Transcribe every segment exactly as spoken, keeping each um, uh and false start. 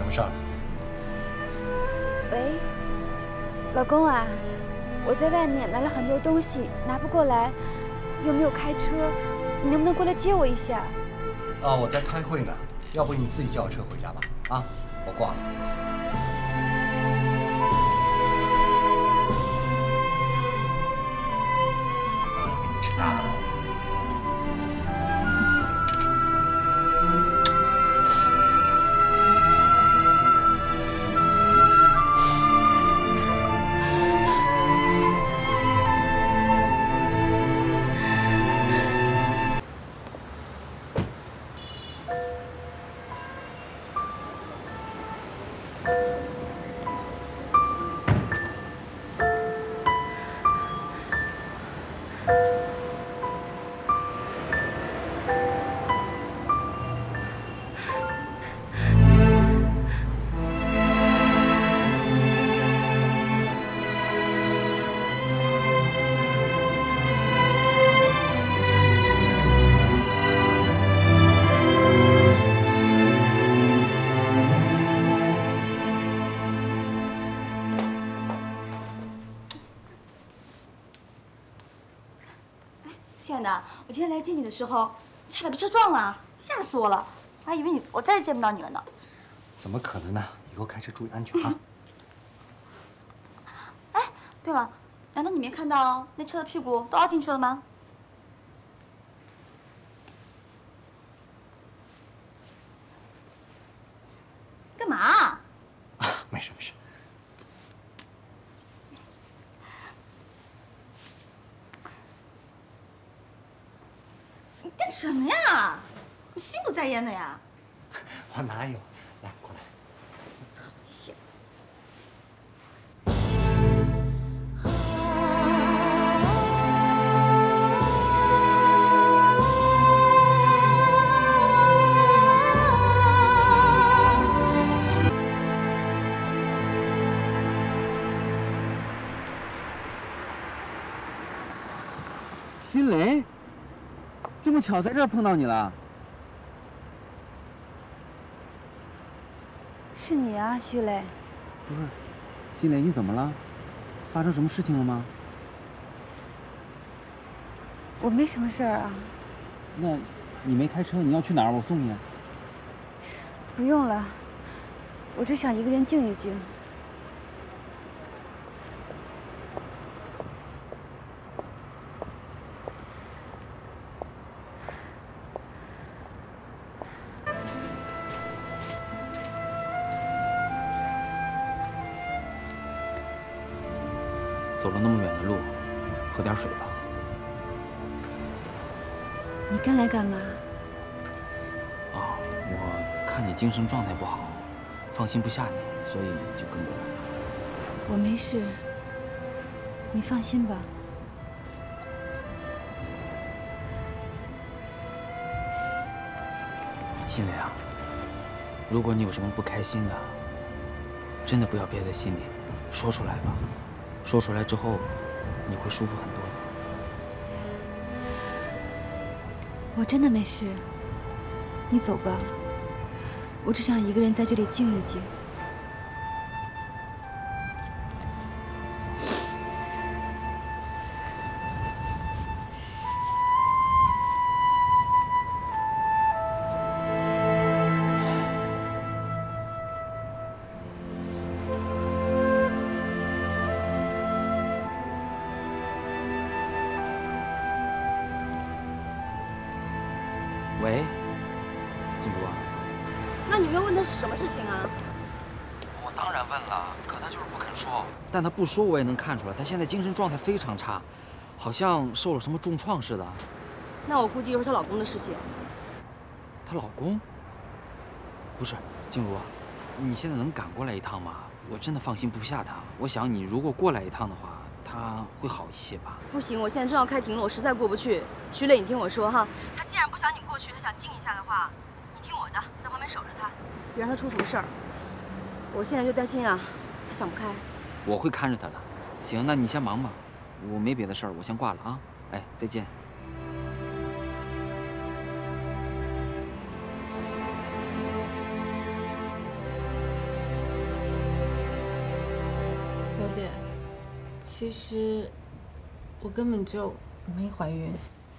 么事儿？ 喂，老公啊，我在外面买了很多东西，拿不过来，又没有开车，你能不能过来接我一下？ 啊，我在开会呢，要不你自己叫车回家吧。啊，我挂了。当然给你吃大的了。 亲爱的，我今天来接你的时候，差点被车撞了，吓死我了！我还以为你我再也见不到你了呢。 怎么可能呢？以后开车注意安全啊！ 哎，对了，难道你没看到那车的屁股都凹进去了吗？干嘛？ 啊，没事没事。 干什么呀？你心不在焉的呀？ 我哪有？来，过来。 讨厌。 新雷。 这么巧，在这儿碰到你了。 是你啊，徐磊。 不是，新雷，你怎么了？发生什么事情了吗？ 我没什么事儿啊。 那，你没开车，你要去哪儿？我送你。 不用了，我只想一个人静一静。 走了那么远的路，喝点水吧。 你跟来干嘛？ 哦，我看你精神状态不好，放心不下你，所以就跟过来了。 我没事，你放心吧。 新雷啊，如果你有什么不开心的，真的不要憋在心里，说出来吧。 说出来之后，你会舒服很多的。 我真的没事，你走吧。我只想一个人在这里静一静。 喂，静茹啊。 那你没有问他是什么事情啊？ 我当然问了，可他就是不肯说。但他不说，我也能看出来，他现在精神状态非常差，好像受了什么重创似的。 那我估计又是她老公的事情。 她老公？不是，静茹啊，你现在能赶过来一趟吗？我真的放心不下他。我想你如果过来一趟的话，他会好一些吧？ 不行，我现在正要开庭了，我实在过不去。徐磊，你听我说哈，他既然不想你过去，他想静一下的话，你听我的，在旁边守着他，别让他出什么事儿。我现在就担心啊，他想不开。 我会看着他的。行，那你先忙吧，我没别的事儿，我先挂了啊。哎，再见。 其实我根本就没怀孕。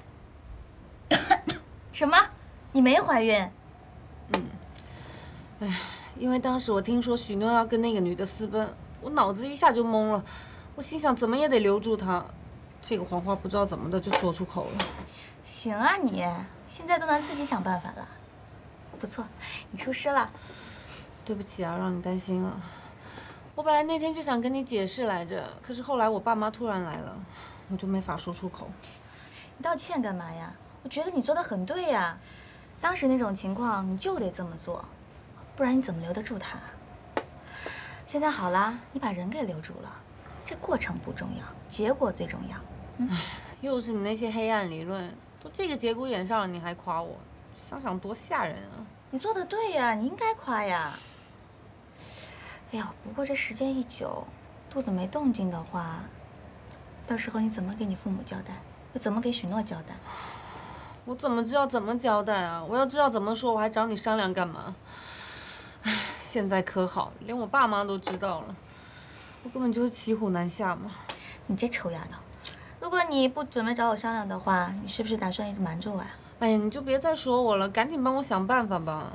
什么？你没怀孕？ 嗯。哎，因为当时我听说许诺要跟那个女的私奔，我脑子一下就懵了。我心想，怎么也得留住她。这个谎话不知道怎么的就说出口了。 行啊你，现在都能自己想办法了，不错，你出师了。 对不起啊，让你担心了。我本来那天就想跟你解释来着，可是后来我爸妈突然来了，我就没法说出口。 你道歉干嘛呀？我觉得你做的很对呀，当时那种情况你就得这么做，不然你怎么留得住他？现在好啦，你把人给留住了，这过程不重要，结果最重要。嗯， 又是你那些黑暗理论，都这个节骨眼上了，你还夸我，想想多吓人啊！ 你做的对呀，你应该夸呀。哎呦，不过这时间一久，肚子没动静的话，到时候你怎么给你父母交代？又怎么给许诺交代？ 我怎么知道怎么交代啊？我要知道怎么说，我还找你商量干嘛？唉，现在可好，连我爸妈都知道了，我根本就是骑虎难下嘛。 你这臭丫头，如果你不准备找我商量的话，你是不是打算一直瞒着我呀？ 哎呀，你就别再说我了，赶紧帮我想办法吧。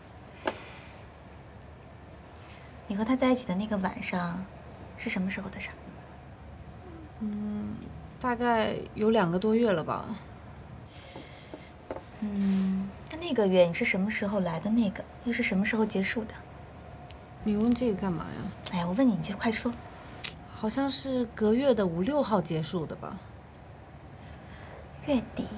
你和他在一起的那个晚上，是什么时候的事儿？ 嗯，大概有两个多月了吧。 嗯，那那个月你是什么时候来的？那个又是什么时候结束的？ 你问这个干嘛呀？ 哎呀，我问你，你就快说。 好像是隔月的五六号结束的吧。 月底。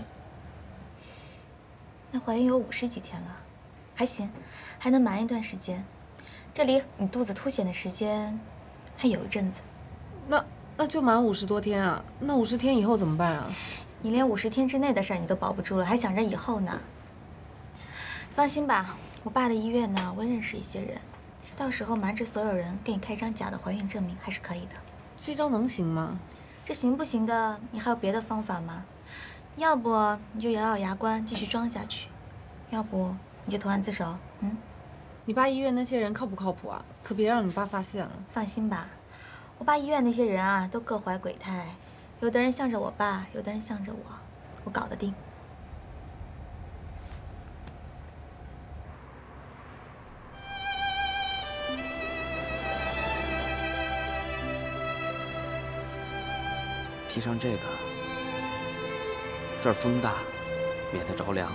那怀孕有五十几天了，还行，还能瞒一段时间。这离你肚子凸显的时间还有一阵子。 那那就满五十多天啊！那五十天以后怎么办啊？ 你连五十天之内的事儿你都保不住了，还想着以后呢？放心吧，我爸的医院呢，我也认识一些人，到时候瞒着所有人给你开张假的怀孕证明还是可以的。 这招能行吗？ 这行不行的？你还有别的方法吗？要不你就咬咬牙关继续装下去，要不你就投案自首。嗯。 你爸医院那些人靠不靠谱啊？可别让你爸发现了。 放心吧，我爸医院那些人啊，都各怀鬼胎，有的人向着我爸，有的人向着我，我搞得定。 披上这个，这儿风大，免得着凉。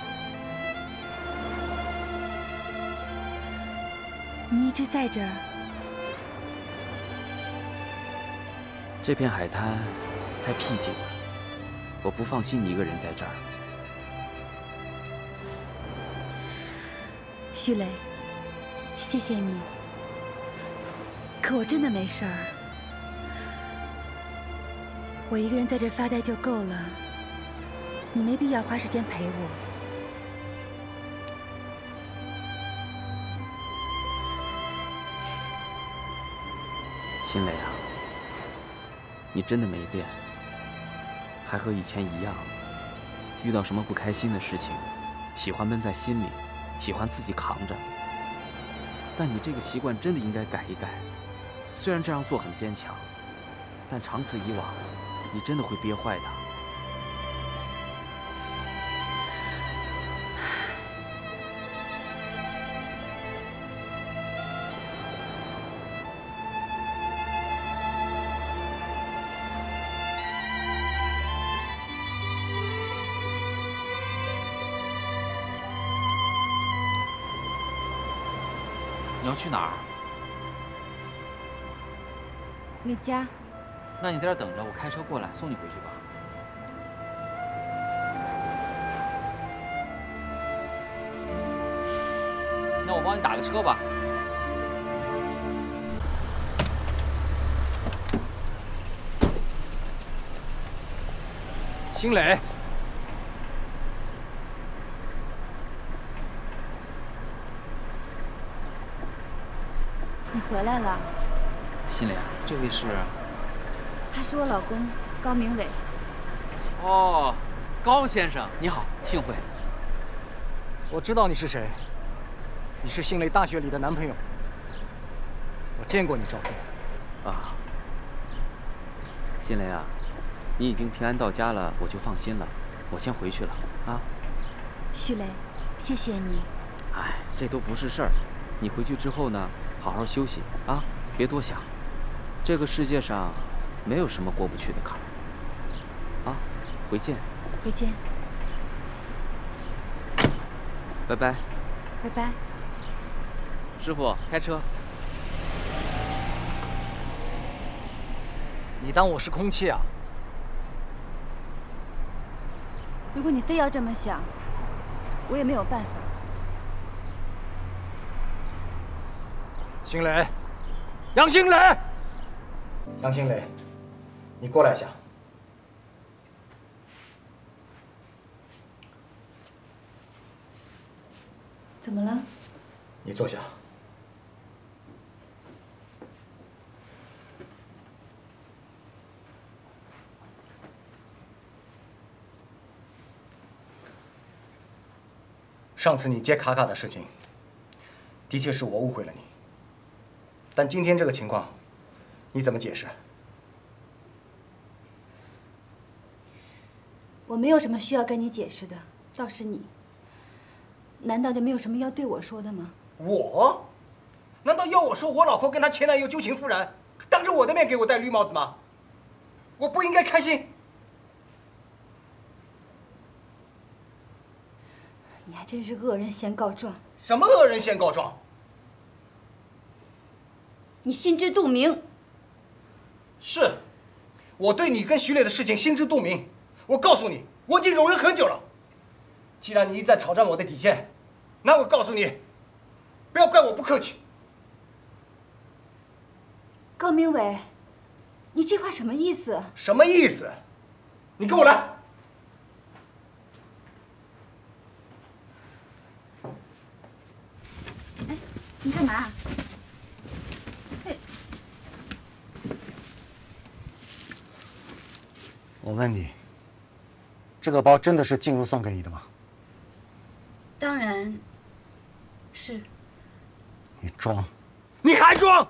你一直在这儿？ 这片海滩太僻静了，我不放心你一个人在这儿。 徐磊，谢谢你。可我真的没事儿，我一个人在这儿发呆就够了，你没必要花时间陪我。 心磊啊，你真的没变，还和以前一样，遇到什么不开心的事情，喜欢闷在心里，喜欢自己扛着。但你这个习惯真的应该改一改。虽然这样做很坚强，但长此以往，你真的会憋坏的。你要去哪儿？ 回家。 那你在这儿等着，我开车过来送你回去吧。那我帮你打个车吧。 辛磊， 你回来了。 心磊啊，这位是？ 他是我老公高明伟。 哦，高先生，你好，幸会。 我知道你是谁，你是辛磊大学里的男朋友。我见过你照片。 啊， 新雷啊，你已经平安到家了，我就放心了。我先回去了啊。 徐雷，谢谢你。 哎，这都不是事儿。你回去之后呢，好好休息啊，别多想。这个世界上没有什么过不去的坎儿。啊，回见。 回见。 拜拜。 拜拜。 师傅，开车。 你当我是空气啊？ 如果你非要这么想，我也没有办法。 新雷，杨新雷，杨新雷，你过来一下。 怎么了？ 你坐下。上次你接卡卡的事情，的确是我误会了你。但今天这个情况，你怎么解释？ 我没有什么需要跟你解释的，倒是你。难道就没有什么要对我说的吗？ 我？难道要我说我老婆跟她前男友旧情复燃，当着我的面给我戴绿帽子吗？我不应该开心？ 你还真是恶人先告状。 什么恶人先告状？ 你心知肚明。 是，我对你跟徐磊的事情心知肚明。我告诉你，我已经容忍很久了。既然你一再挑战我的底线，那我告诉你，不要怪我不客气。 高明伟，你这话什么意思？ 什么意思？你跟我来。 哎，你干嘛？哎， 我问你，这个包真的是静茹送给你的吗？ 当然是。 你装，你还装！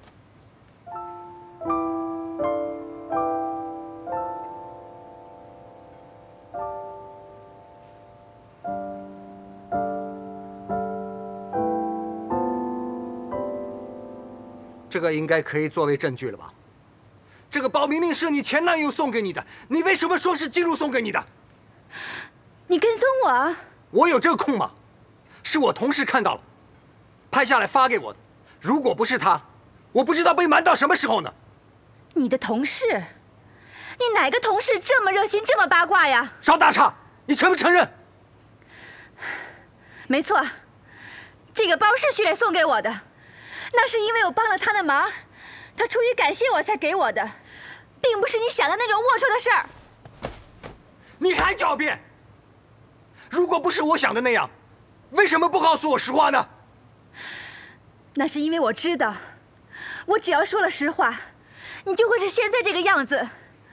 这个应该可以作为证据了吧？这个包明明是你前男友送给你的，你为什么说是静茹送给你的？ 你跟踪我啊？ 我有这个空吗？是我同事看到了，拍下来发给我的。如果不是他，我不知道被瞒到什么时候呢。 你的同事？你哪个同事这么热心，这么八卦呀？ 少打岔！你承不承认？ 没错，这个包是徐磊送给我的，那是因为我帮了他的忙，他出于感谢我才给我的，并不是你想的那种龌龊的事儿。 你还狡辩！如果不是我想的那样，为什么不告诉我实话呢？ 那是因为我知道，我只要说了实话，你就会是现在这个样子。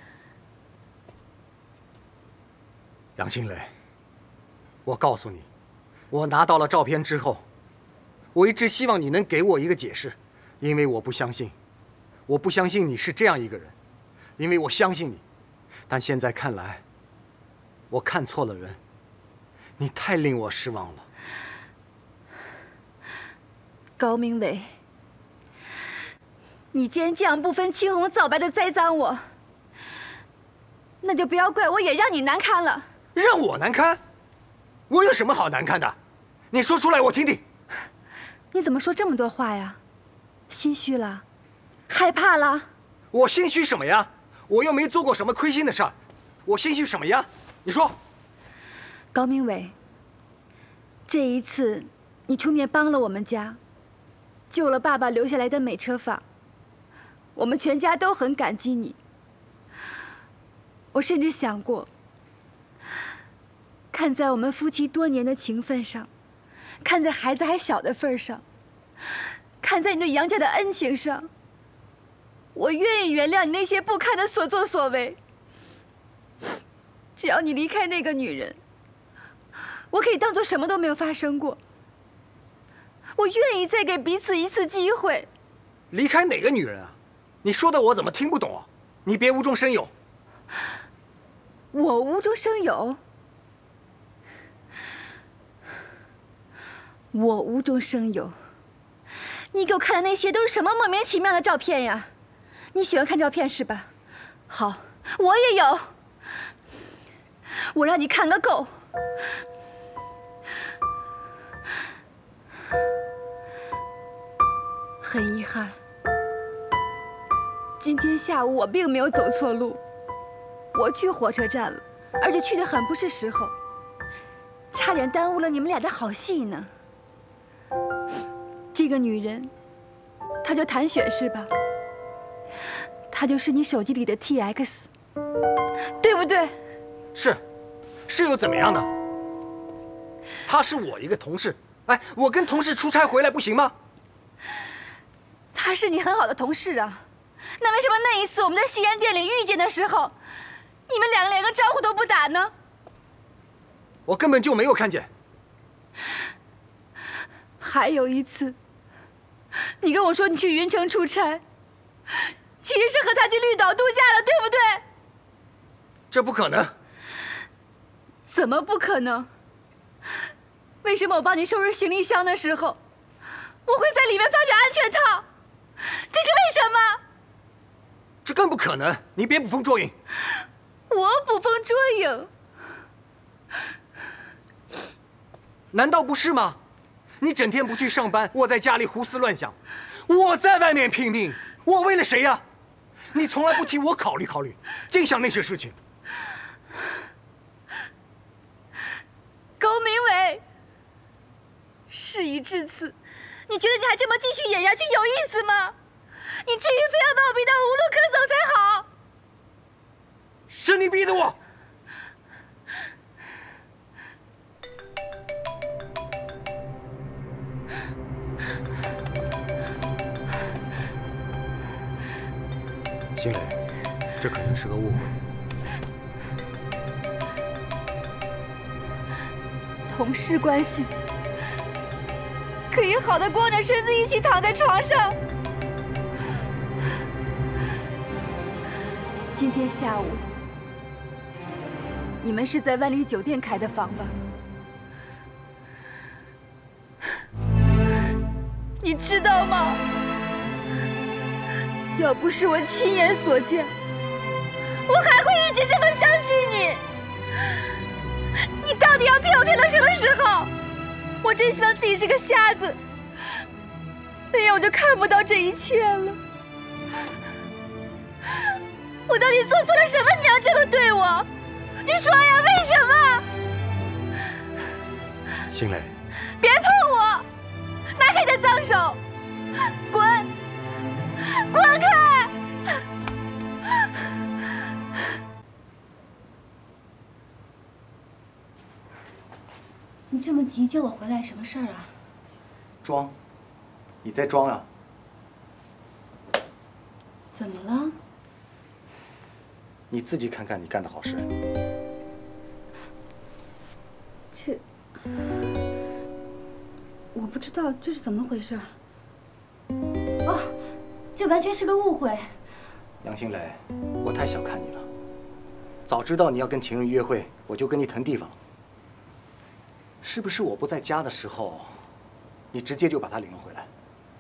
杨新磊，我告诉你，我拿到了照片之后，我一直希望你能给我一个解释，因为我不相信，我不相信你是这样一个人，因为我相信你，但现在看来，我看错了人，你太令我失望了。 高明伟，你既然这样不分青红皂白的栽赃我，那就不要怪我也让你难堪了。 让我难堪？我有什么好难堪的？你说出来我听听。 你怎么说这么多话呀？心虚了？害怕了？ 我心虚什么呀？我又没做过什么亏心的事儿，我心虚什么呀？你说。 高明伟，这一次你出面帮了我们家，救了爸爸留下来的美车坊，我们全家都很感激你。我甚至想过，看在我们夫妻多年的情分上，看在孩子还小的份上，看在你对杨家的恩情上，我愿意原谅你那些不堪的所作所为。只要你离开那个女人，我可以当作什么都没有发生过。我愿意再给彼此一次机会。 离开哪个女人啊？你说的我怎么听不懂啊？ 你别无中生有。 我无中生有？我无中生有？你给我看的那些都是什么莫名其妙的照片呀？你喜欢看照片是吧？好，我也有。我让你看个够。很遗憾，今天下午我并没有走错路，我去火车站了，而且去的很不是时候，差点耽误了你们俩的好戏呢。这个女人，她叫谭雪是吧？她就是你手机里的 T X， 对不对？ 是，是又怎么样呢？她是我一个同事，哎，我跟同事出差回来不行吗？ 她是你很好的同事啊，那为什么那一次我们在西安店里遇见的时候，你们两个连个招呼都不打呢？ 我根本就没有看见。 还有一次，你跟我说你去云城出差，其实是和他去绿岛度假了，对不对？ 这不可能。 怎么不可能？为什么我帮你收拾行李箱的时候，我会在里面发现安全套？这是为什么？ 这更不可能！你别捕风捉影。 我捕风捉影？ 难道不是吗？你整天不去上班，窝在家里胡思乱想，我在外面拼命，我为了谁呀？你从来不替我考虑考虑，净想那些事情。 高明伟，事已至此，你觉得你还这么继续演下去有意思吗？你至于非要把我逼到无路可走才好？ 是你逼的我。新磊，这可能是个误会。 同事关系可以好的光着身子一起躺在床上。今天下午，你们是在万里酒店开的房吧？你知道吗？要不是我亲眼所见，我还会一直这么相信你。你到底要骗我骗到什么时候？我真希望自己是个瞎子，那样我就看不到这一切了。我到底做错了什么？你要这么对我？你说呀，为什么？ 新磊， 别碰我！拿开你的脏手！滚！滚开！你这么急叫我回来，什么事儿啊？ 装，你在装啊？ 怎么了？ 你自己看看你干的好事。 这，我不知道这是怎么回事。哦，这完全是个误会。 杨新磊，我太小看你了。早知道你要跟情人约会，我就跟你腾地方。是不是我不在家的时候，你直接就把她领了回来？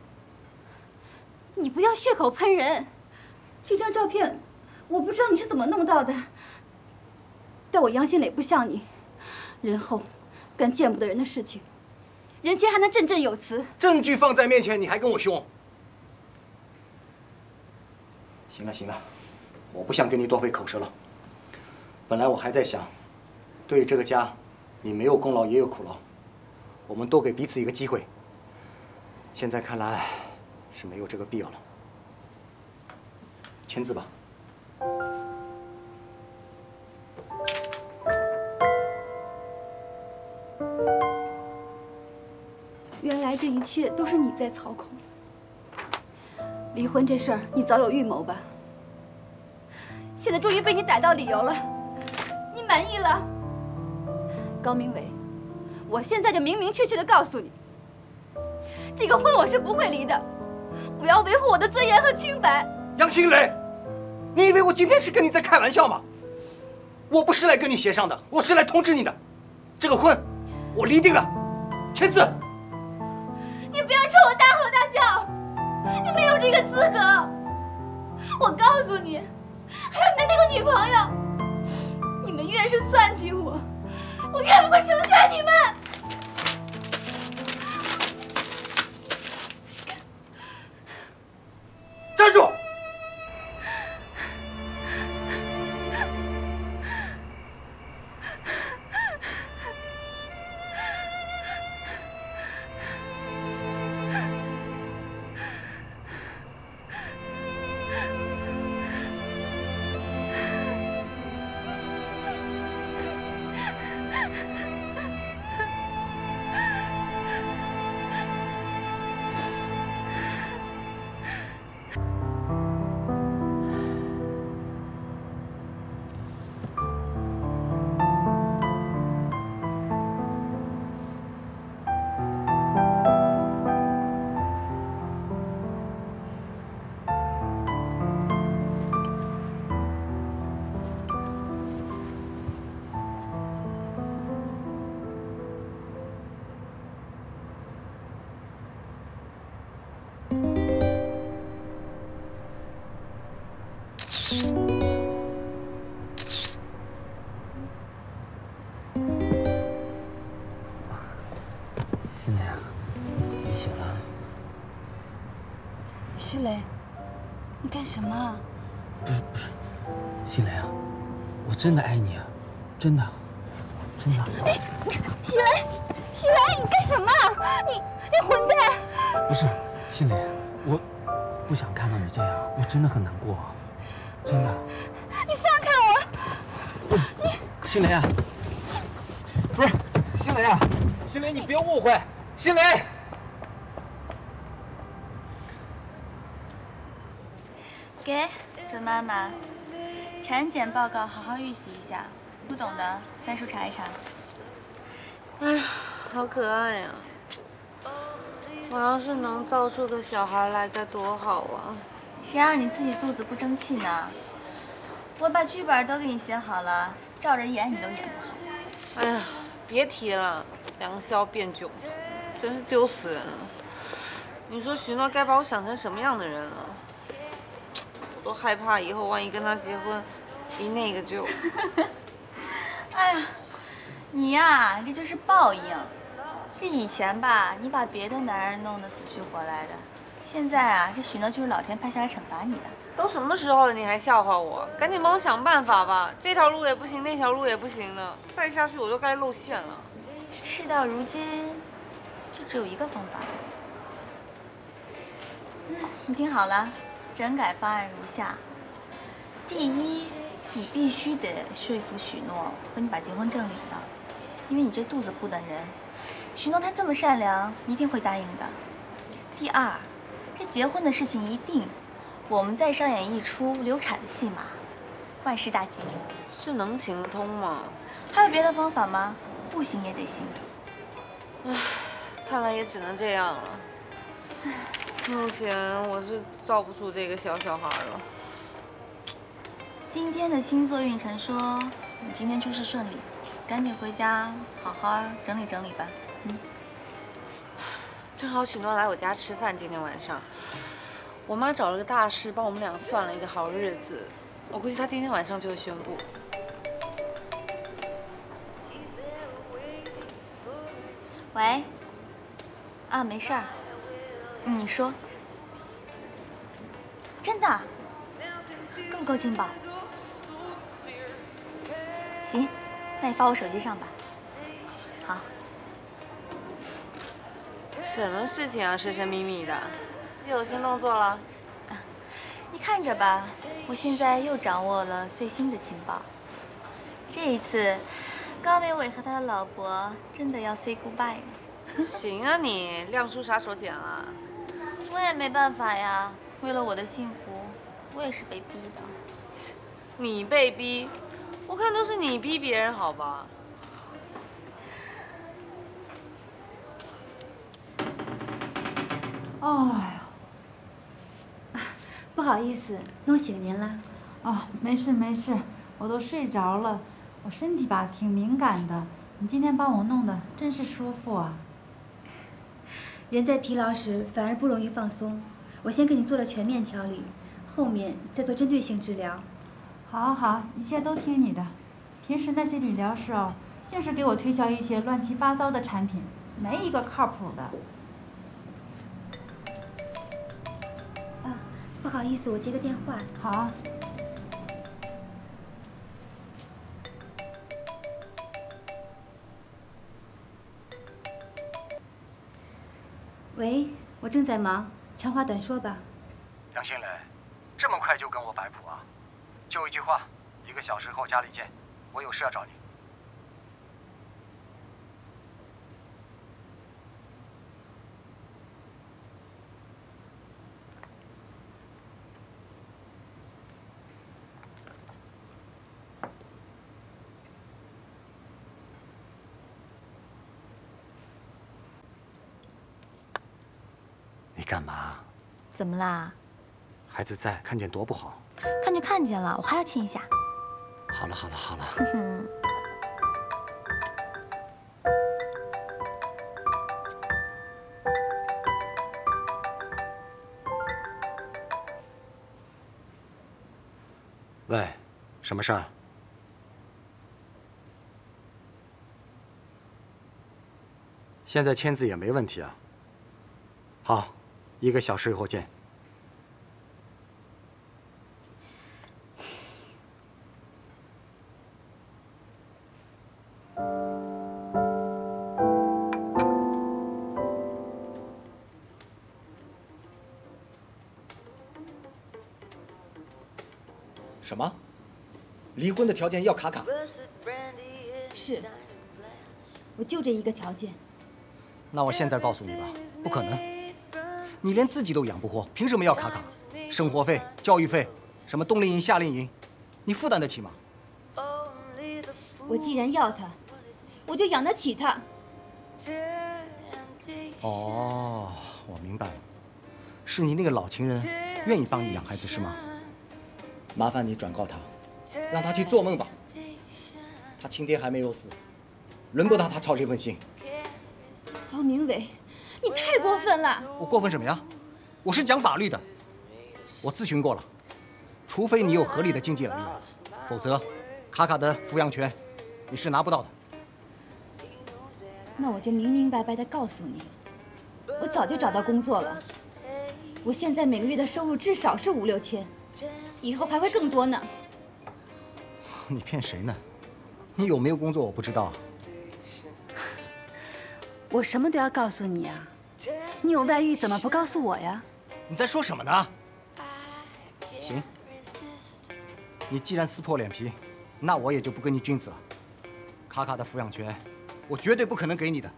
你不要血口喷人。这张照片，我不知道你是怎么弄到的，但我杨新磊不像你，人后干见不得人的事情，人前还能振振有词。 证据放在面前，你还跟我凶？行了行了，我不想跟你多费口舌了。本来我还在想，对于这个家，你没有功劳也有苦劳，我们多给彼此一个机会。现在看来是没有这个必要了。签字吧。 原来这一切都是你在操控。离婚这事儿，你早有预谋吧？现在终于被你逮到理由了，你满意了？高明伟，我现在就明明确确的告诉你，这个婚我是不会离的，我要维护我的尊严和清白。 杨新磊， 你以为我今天是跟你在开玩笑吗？我不是来跟你协商的，我是来通知你的。这个婚，我立定了，签字。 你不要冲我大吼大叫，你没有这个资格。我告诉你，还有你的那个女朋友，你们越是算计我，我越不会成全你们。 站住！ 心莲，你醒了？ 徐磊，你干什么啊？ 不是不是，心莲啊，我真的爱你啊，真的，真的。 哎，徐磊，徐磊，你干什么？你你混蛋！ 不是，心莲，我不想看到你这样，我真的很难过，真的。 你放开我！ 你，心莲啊，不是，心莲啊，心莲，你别误会，心莲。 给，准妈妈，产检报告好好预习一下，不懂的翻书查一查。 哎呀，好可爱呀！我要是能造出个小孩来该多好啊！ 谁让你自己肚子不争气呢？我把剧本都给你写好了，照着演你都演不好。 哎呀，别提了，良宵变囧，真是丢死人了！你说许诺该把我想成什么样的人了？我都害怕以后万一跟他结婚，离那个就…… 哎呀，你呀，这就是报应。这以前吧，你把别的男人弄得死去活来的，现在啊，这许诺就是老天派下来惩罚你的。 都什么时候了，你还笑话我？赶紧帮我想办法吧！这条路也不行，那条路也不行的，再下去我就该露馅了。 事到如今，就只有一个方法。嗯，你听好了，整改方案如下：第一，你必须得说服许诺和你把结婚证领了，因为你这肚子不等人。许诺他这么善良，一定会答应的。第二，这结婚的事情一定，我们再上演一出流产的戏码，万事大吉。 这能行得通吗？ 还有别的方法吗？不行也得行。 唉，看来也只能这样了。目前我是造不出这个小小孩了。 今天的星座运程说你今天诸事顺利，赶紧回家好好整理整理吧。嗯。 正好许诺来我家吃饭，今天晚上，我妈找了个大师帮我们俩算了一个好日子，我估计她今天晚上就会宣布。 喂。啊，没事儿。嗯，你说。真的？够不够劲爆？行，那你发我手机上吧。好。 什么事情啊，神神秘秘的，又有新动作了？ 啊，你看着吧，我现在又掌握了最新的情报。这一次，高美伟和他的老婆真的要 say goodbye 了。 行啊你，亮出杀手锏了。 我也没办法呀，为了我的幸福，我也是被逼的。 你被逼？我看都是你逼别人，好吧？ 哎呀，不好意思，弄醒您了。 哦，没事没事，我都睡着了。我身体吧挺敏感的，你今天帮我弄的真是舒服啊。 人在疲劳时反而不容易放松。我先给你做了全面调理，后面再做针对性治疗。 好好，一切都听你的。平时那些理疗师哦，净是给我推销一些乱七八糟的产品，没一个靠谱的。 啊，不好意思，我接个电话。 好啊。 喂，我正在忙，长话短说吧。 杨新磊，这么快就跟我摆谱啊？就一句话，一个小时后家里见，我有事要找你。你干嘛？ 怎么啦？ 孩子在，看见多不好。 看就看见了，我还要亲一下。 好了好了好了。喂，什么事儿？现在签字也没问题啊。好，一个小时以后见。什么？离婚的条件要卡卡？ 是，我就这一个条件。 那我现在告诉你吧，不可能。你连自己都养不活，凭什么要卡卡？生活费、教育费，什么冬令营、夏令营，你负担得起吗？ 我既然要他，我就养得起他。 哦，我明白了，是你那个老情人愿意帮你养孩子是吗？麻烦你转告他，让他去做梦吧。他亲爹还没有死，轮不到他操这份心。 高明伟，你太过分了！ 我过分什么呀？我是讲法律的，我咨询过了，除非你有合理的经济来源，否则卡卡的抚养权你是拿不到的。 那我就明明白白的告诉你，我早就找到工作了，我现在每个月的收入至少是五六千，以后还会更多呢。 你骗谁呢？你有没有工作我不知道。 我什么都要告诉你啊！你有外遇怎么不告诉我呀？ 你在说什么呢？行，你既然撕破脸皮，那我也就不跟你君子了。卡卡的抚养权，我绝对不可能给你的。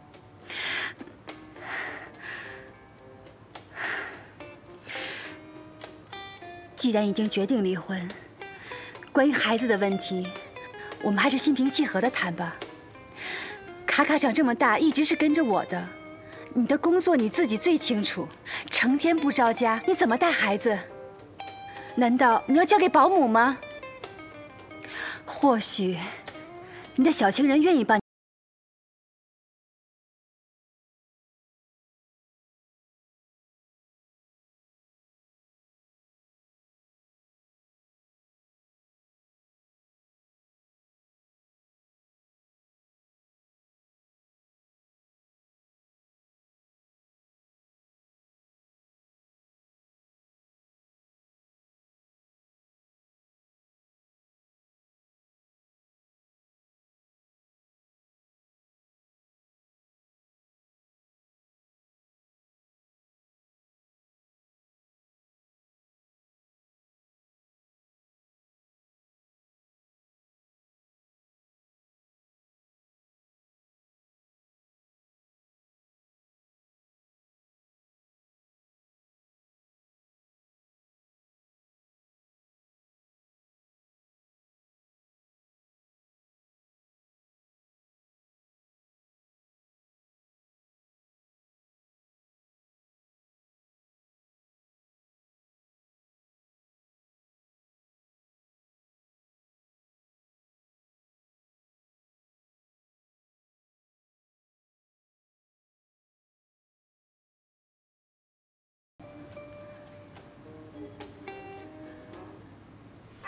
既然已经决定离婚，关于孩子的问题，我们还是心平气和的谈吧。卡卡长这么大，一直是跟着我的。你的工作你自己最清楚，成天不着家，你怎么带孩子？难道你要交给保姆吗？或许，你的小情人愿意帮你。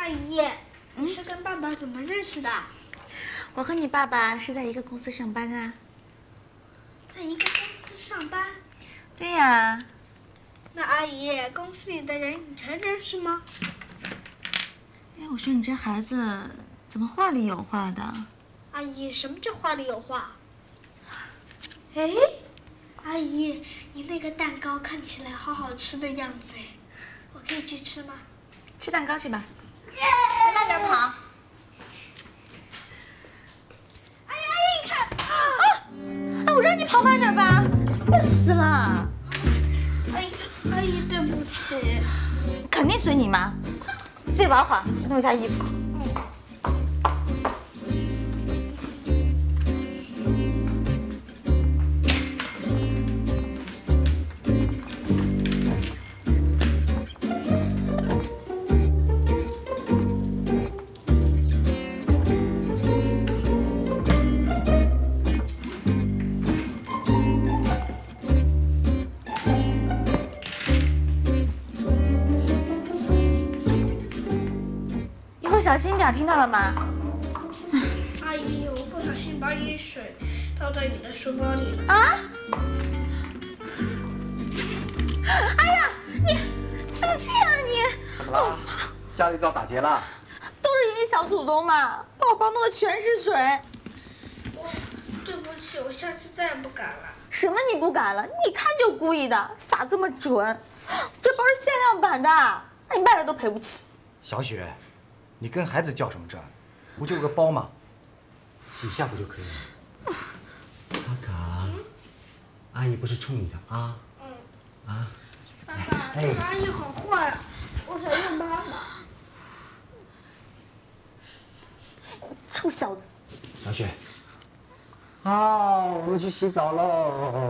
阿姨，你是跟爸爸怎么认识的？ 我和你爸爸是在一个公司上班啊。 在一个公司上班？ 对呀。 那阿姨，公司里的人你全认识吗？ 哎，我说你这孩子怎么话里有话的？ 阿姨，什么叫话里有话？哎，阿姨，你那个蛋糕看起来好好吃的样子哎，我可以去吃吗？ 吃蛋糕去吧。 耶！ 慢点跑。 哎呀，阿姨，你看啊！哎，我让你跑慢点吧，笨死了。 阿姨，阿姨，对不起。 肯定随你妈，自己玩会儿，弄一下衣服。小心点，听到了吗？ 阿姨，我不小心把你水倒在你的书包里了。 啊！哎呀，你怎么这样啊你？ 怎么了？家里遭打劫了？ 都是因为小祖宗嘛，把我包弄的全是水。 我对不起，我下次再也不敢了。 什么你不敢了？你看就故意的，撒这么准。这包是限量版的，那你卖了都赔不起。 小雪。你跟孩子较什么真？不就个包吗？洗一下不就可以了？卡卡，阿姨不是冲你的啊。嗯。啊。 爸爸，哎、阿姨好坏啊！我想用妈妈。 臭小子！ 小雪。好，我们去洗澡喽。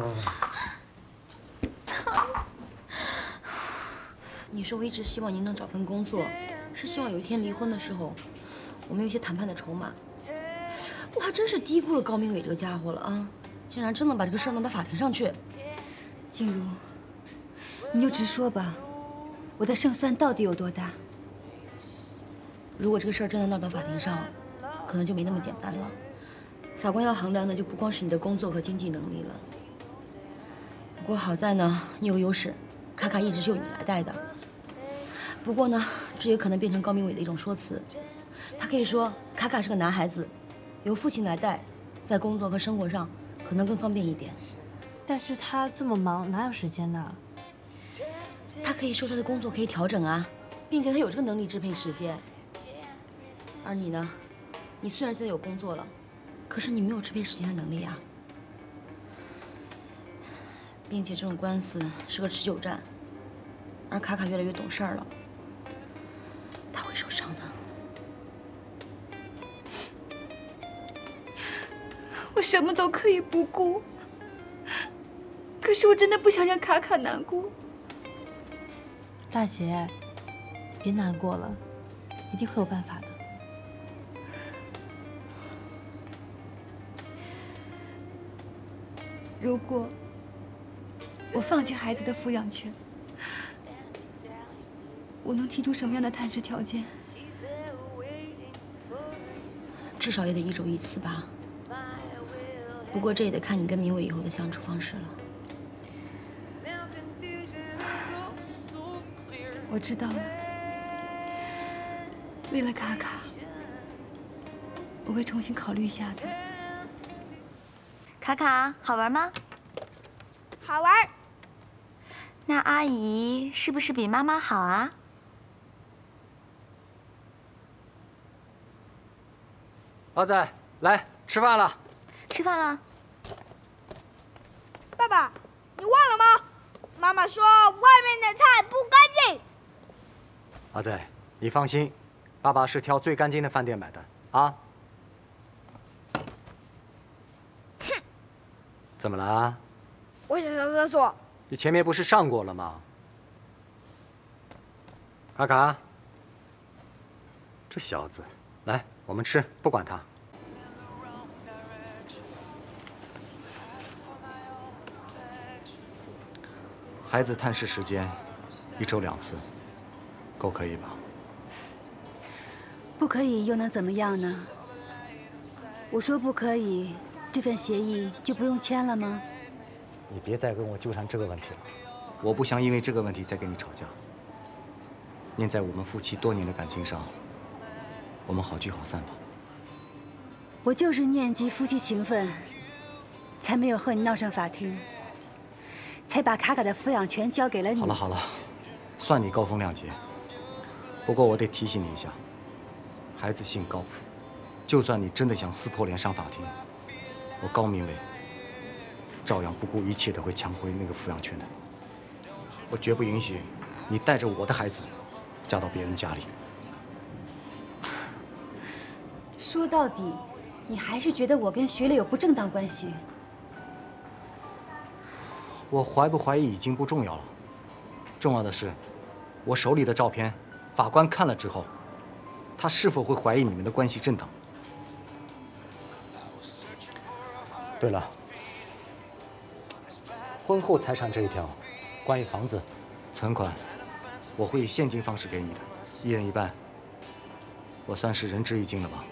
你说我一直希望您能找份工作。是希望有一天离婚的时候，我们有一些谈判的筹码。我还真是低估了高明伟这个家伙了啊！竟然真能把这个事儿弄到法庭上去。 静茹，你就直说吧，我的胜算到底有多大？ 如果这个事儿真的闹到法庭上，可能就没那么简单了。法官要衡量的就不光是你的工作和经济能力了。不过好在呢，你有个优势，卡卡一直是由你来带的。不过呢，这也可能变成高明伟的一种说辞。他可以说卡卡是个男孩子，由父亲来带，在工作和生活上可能更方便一点。 但是他这么忙，哪有时间呢？ 他可以说他的工作可以调整啊，并且他有这个能力支配时间。而你呢，你虽然现在有工作了，可是你没有支配时间的能力啊。并且这种官司是个持久战，而卡卡越来越懂事儿了。他会受伤的。 我什么都可以不顾，可是我真的不想让卡卡难过。 大姐，别难过了，一定会有办法的。 如果我放弃孩子的抚养权，我能提出什么样的探视条件？ 至少也得一周一次吧。不过这也得看你跟明伟以后的相处方式了。 我知道了。为了卡卡，我会重新考虑一下的。 卡卡，好玩吗？ 好玩。 那阿姨是不是比妈妈好啊？ 阿仔，来吃饭了。 吃饭了。 爸爸，你忘了吗？妈妈说外面的菜不干净。 阿仔，你放心，爸爸是挑最干净的饭店买的啊。 哼。 怎么了？ 我想上厕所。 你前面不是上过了吗？卡卡，这小子，来，我们吃，不管他。孩子探视时间一周两次，够可以吧？ 不可以又能怎么样呢？我说不可以，这份协议就不用签了吗？ 你别再跟我纠缠这个问题了，我不想因为这个问题再跟你吵架。念在我们夫妻多年的感情上，我们好聚好散吧。 我就是念及夫妻情分，才没有和你闹上法庭，才把卡卡的抚养权交给了你。 好了好了，算你高风亮节。不过我得提醒你一下，孩子姓高，就算你真的想撕破脸上法庭，我高明伟照样不顾一切的会抢回那个抚养权的。我绝不允许你带着我的孩子嫁到别人家里。 说到底，你还是觉得我跟徐磊有不正当关系。 我怀不怀疑已经不重要了，重要的是，我手里的照片，法官看了之后，他是否会怀疑你们的关系正当？对了，婚后财产这一条，关于房子、存款，我会以现金方式给你的，一人一半。我算是仁至义尽了吧？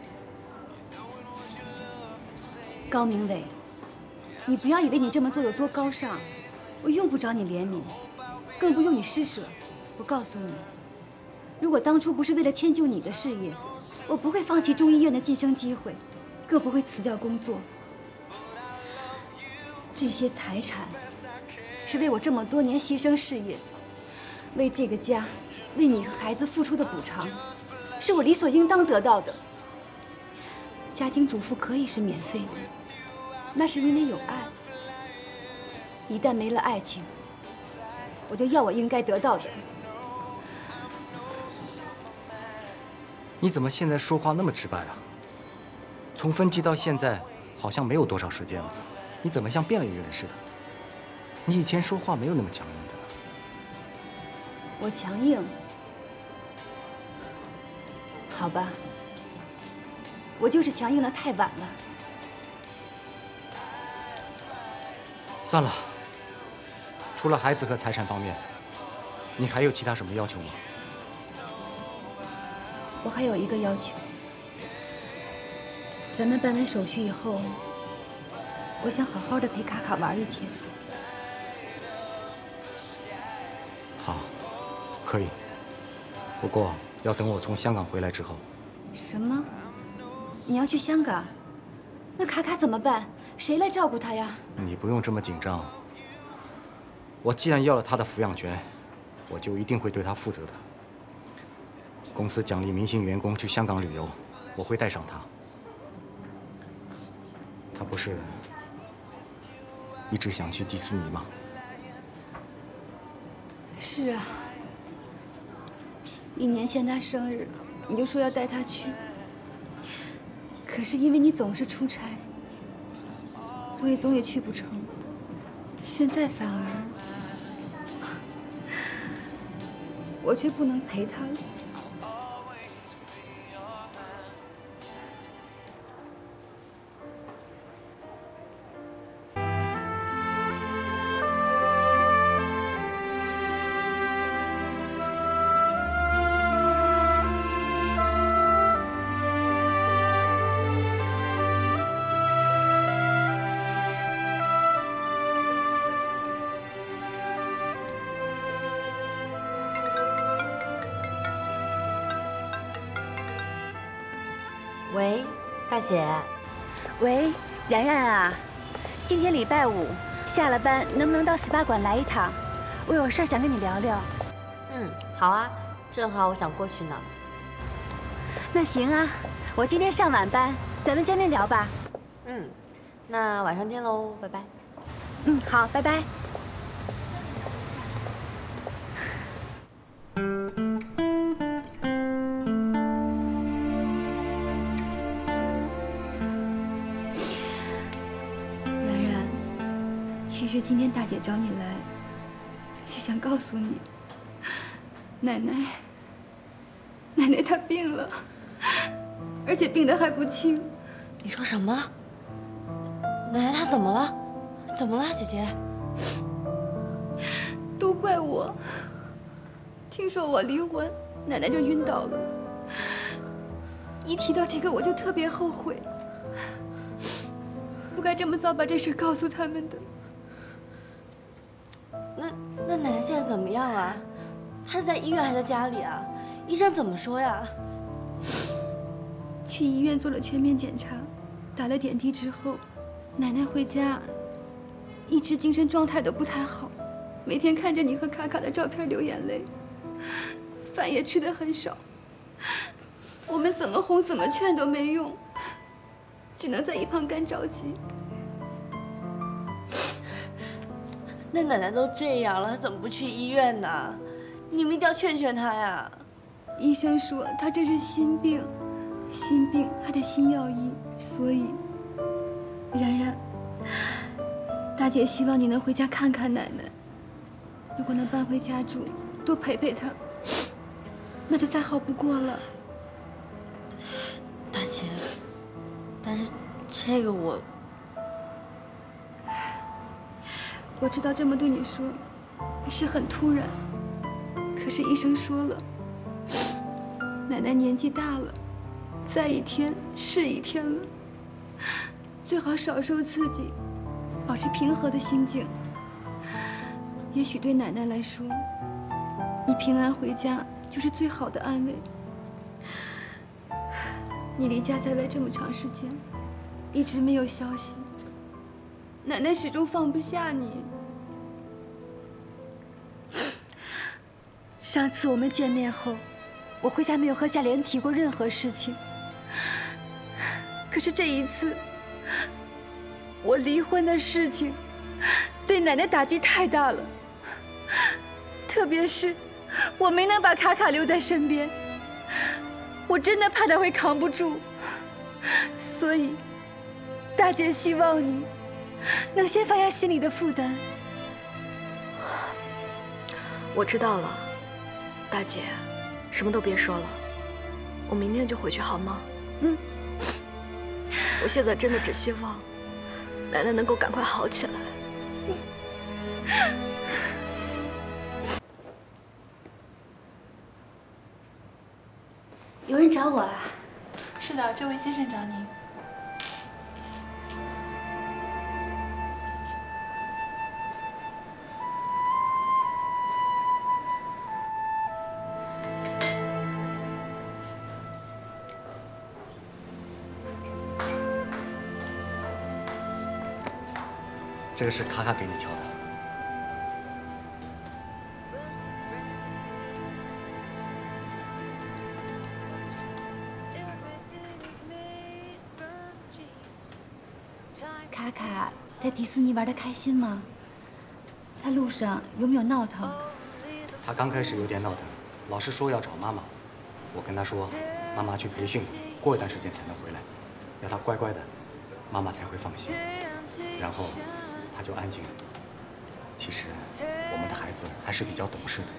高明伟，你不要以为你这么做有多高尚，我用不着你怜悯，更不用你施舍。我告诉你，如果当初不是为了迁就你的事业，我不会放弃中医院的晋升机会，更不会辞掉工作。这些财产是为我这么多年牺牲事业，为这个家，为你和孩子付出的补偿，是我理所应当得到的。家庭主妇可以是免费的，那是因为有爱。一旦没了爱情，我就要我应该得到的。 你怎么现在说话那么直白啊？从分居到现在，好像没有多少时间了，你怎么像变了一个人似的？你以前说话没有那么强硬的。 我强硬？好吧，我就是强硬的太晚了。 算了，除了孩子和财产方面，你还有其他什么要求吗？ 我还有一个要求，咱们办完手续以后，我想好好的陪卡卡玩一天。 好，可以。不过要等我从香港回来之后。 什么？你要去香港？那卡卡怎么办？谁来照顾他呀？ 你不用这么紧张。我既然要了他的抚养权，我就一定会对他负责的。公司奖励明星员工去香港旅游，我会带上他。他不是一直想去迪士尼吗？ 是啊，一年前他生日，你就说要带他去。可是因为你总是出差，所以总也去不成。现在反而，我却不能陪他了。 喂，大姐。 喂，然然啊，今天礼拜五，下了班能不能到 S P A 馆来一趟？我有事儿想跟你聊聊。 嗯，好啊，正好我想过去呢。 那行啊，我今天上晚班，咱们见面聊吧。 嗯，那晚上见喽，拜拜。 嗯，好，拜拜。其实今天大姐找你来，是想告诉你，奶奶，奶奶她病了，而且病得还不轻。 你说什么？奶奶她怎么了？怎么了，姐姐？ 都怪我。听说我离婚，奶奶就晕倒了。 一提到这个我就特别后悔，不该这么早把这事告诉他们的。 那那奶奶现在怎么样啊？她是在医院还是在家里啊？医生怎么说呀？ 去医院做了全面检查，打了点滴之后，奶奶回家，一直精神状态都不太好，每天看着你和卡卡的照片流眼泪，饭也吃得很少。我们怎么哄怎么劝都没用，只能在一旁干着急。 那奶奶都这样了，她怎么不去医院呢？你们一定要劝劝她呀。 医生说她这是心病，心病还得心药医，所以，然然，大姐希望你能回家看看奶奶。如果能搬回家住，多陪陪她，那就再好不过了。 大姐，但是这个我…… 我知道这么对你说，是很突然。可是医生说了，奶奶年纪大了，再一天是一天了，最好少受刺激，保持平和的心境。也许对奶奶来说，你平安回家就是最好的安慰。你离家在外这么长时间，一直没有消息，奶奶始终放不下你。上次我们见面后，我回家没有和夏莲提过任何事情。可是这一次，我离婚的事情对奶奶打击太大了，特别是我没能把卡卡留在身边，我真的怕她会扛不住。所以，大姐希望你能先放下心里的负担。 我知道了，大姐，什么都别说了，我明天就回去好吗？ 嗯。 我现在真的只希望奶奶能够赶快好起来。 有人找我啊？ 是的，这位先生找您。 这个是卡卡给你挑的。 卡卡在迪士尼玩得开心吗？他路上有没有闹腾？ 他刚开始有点闹腾，老师说要找妈妈。我跟他说，妈妈去培训，过一段时间才能回来，要他乖乖的，妈妈才会放心。然后他就安静了。其实我们的孩子还是比较懂事的。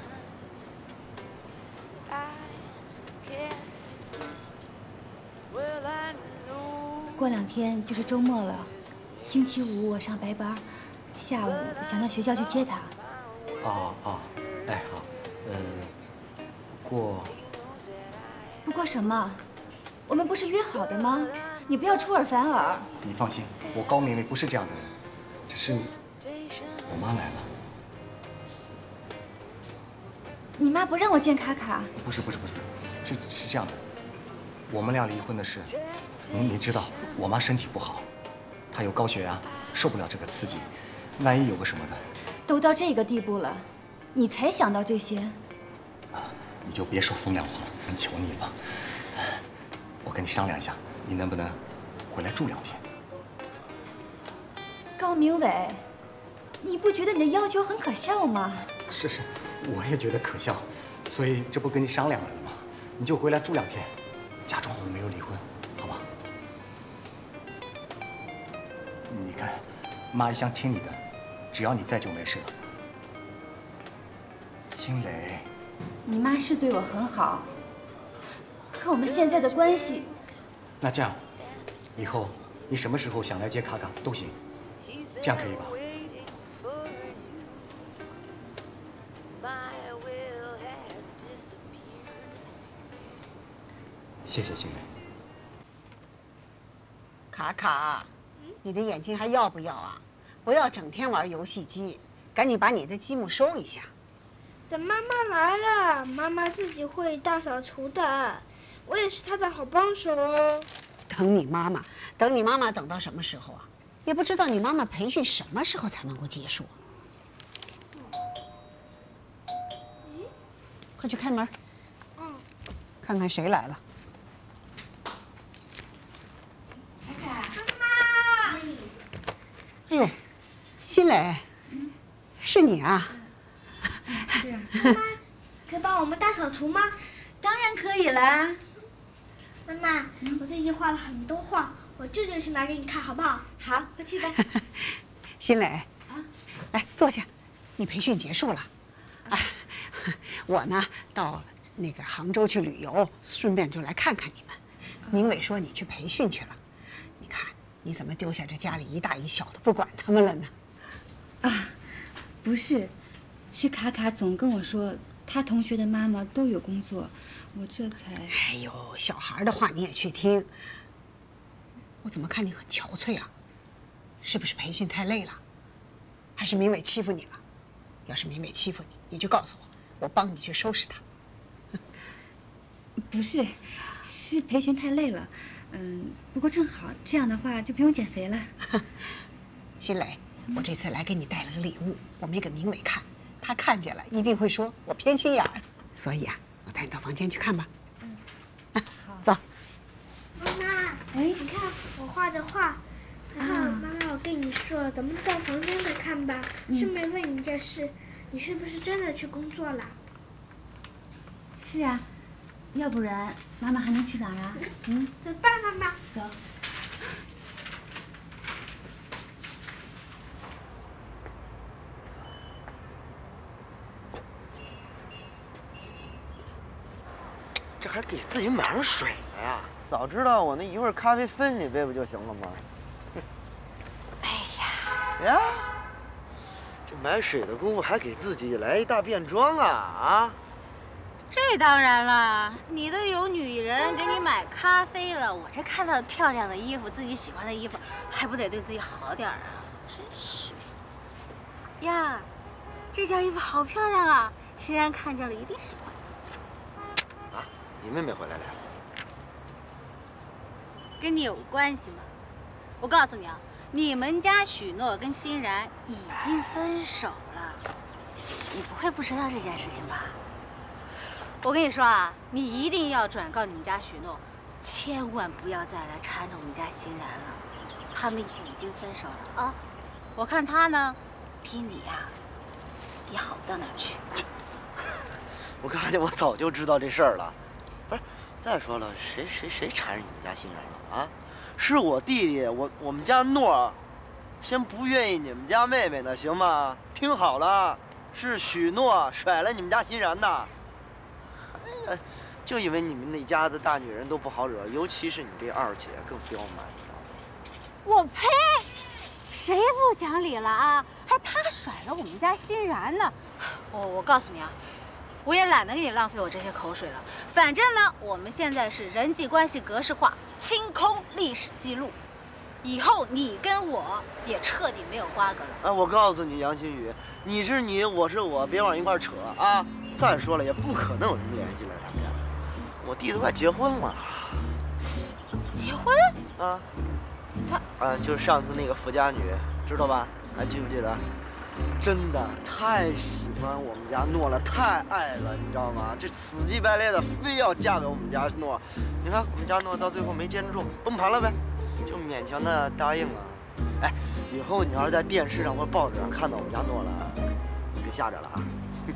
过两天就是周末了，星期五我上白班，下午想到学校去接他。 哦哦，哎好，呃，过。 不过什么？我们不是约好的吗？你不要出尔反尔。 你放心，我高明明不是这样的人，只是我妈来了。 你妈不让我见卡卡？ 不是不是不是，是是这样的，我们俩离婚的事，您您知道，我妈身体不好，她有高血压，受不了这个刺激，万一有个什么的。 都到这个地步了，你才想到这些？ 啊，你就别说风凉话了，真求你了。我跟你商量一下，你能不能回来住两天？ 高明伟，你不觉得你的要求很可笑吗？ 是是，我也觉得可笑，所以这不跟你商量来了吗？你就回来住两天，假装我们没有离婚，好吧？你看，妈一向听你的，只要你在就没事了。新磊， 你妈是对我很好，可我们现在的关系…… 那这样，以后你什么时候想来接卡卡都行，这样可以吧？谢谢新磊。 卡卡，你的眼睛还要不要啊？不要整天玩游戏机，赶紧把你的积木收一下。 等妈妈来了，妈妈自己会大扫除的，我也是她的好帮手哦。 等你妈妈，等你妈妈等到什么时候啊？也不知道你妈妈培训什么时候才能够结束。快去开门。 嗯。 看看谁来了。 哎呦，新磊，嗯，是你啊？ 是啊。妈妈，可以帮我们大扫除吗？ 当然可以啦。 妈妈，我最近画了很多画，我舅舅去拿给你看，好不好？ 好，快去吧。 新磊，啊，来坐下。你培训结束了，啊，我呢到那个杭州去旅游，顺便就来看看你们。明伟说你去培训去了，你看。 你怎么丢下这家里一大一小的不管他们了呢？ 啊，不是，是卡卡总跟我说他同学的妈妈都有工作，我这才…… 哎呦，小孩的话你也去听。我怎么看你很憔悴啊？是不是培训太累了？还是明伟欺负你了？要是明伟欺负你，你就告诉我，我帮你去收拾他。 不是，是培训太累了。 嗯，不过正好这样的话就不用减肥了。 新磊，我这次来给你带了个礼物，我没给明伟看，他看见了一定会说我偏心眼儿，所以啊，我带你到房间去看吧。嗯，啊，好，走。 妈妈，哎，你看我画的画，然后妈妈，我跟你说，咱们到房间来看吧。顺便问你件事，你是不是真的去工作了？ 是啊。 要不然妈妈还能去哪儿啊？嗯， 走吧，妈妈。 走。 这还给自己买上水了呀！早知道我那一份咖啡分你背不就行了吗？ 哎呀， 呀，这买水的功夫还给自己来一大变装啊啊！ 这当然了，你都有女人给你买咖啡了，我这看到漂亮的衣服，自己喜欢的衣服，还不得对自己好点啊？真是呀，这件衣服好漂亮啊！欣然看见了一定喜欢。 啊，你妹妹回来了呀？ 跟你有关系吗？我告诉你啊，你们家许诺跟欣然已经分手了，你不会不知道这件事情吧？ 我跟你说啊，你一定要转告你们家许诺，千万不要再来缠着我们家欣然了。他们已经分手了啊！我看他呢，比你呀、啊、也好不到哪儿去。 我看见我早就知道这事儿了。不是，再说了，谁谁谁缠着你们家欣然了啊？是我弟弟，我我们家诺，先不愿意你们家妹妹呢，行吗？听好了，是许诺甩了你们家欣然的。 就因为你们那家的大女人都不好惹，尤其是你这二姐更刁蛮，你知道吗？ 我呸！谁不讲理了啊？还他甩了我们家欣然呢？我我告诉你啊，我也懒得给你浪费我这些口水了。反正呢，我们现在是人际关系格式化，清空历史记录，以后你跟我也彻底没有瓜葛了。 哎，我告诉你，杨新宇，你是你，我是我，别往一块扯啊！再说了，也不可能有什么联系了，他们家。 我弟都快结婚了， 结婚啊？ 他啊，就是上次那个富家女，知道吧？还记不记得？真的太喜欢我们家诺了，太爱了，你知道吗？这死乞白赖的非要嫁给我们家诺。你看我们家诺到最后没坚持住，崩盘了呗，就勉强的答应了。哎，以后你要是在电视上或报纸上看到我们家诺了，别吓着了啊！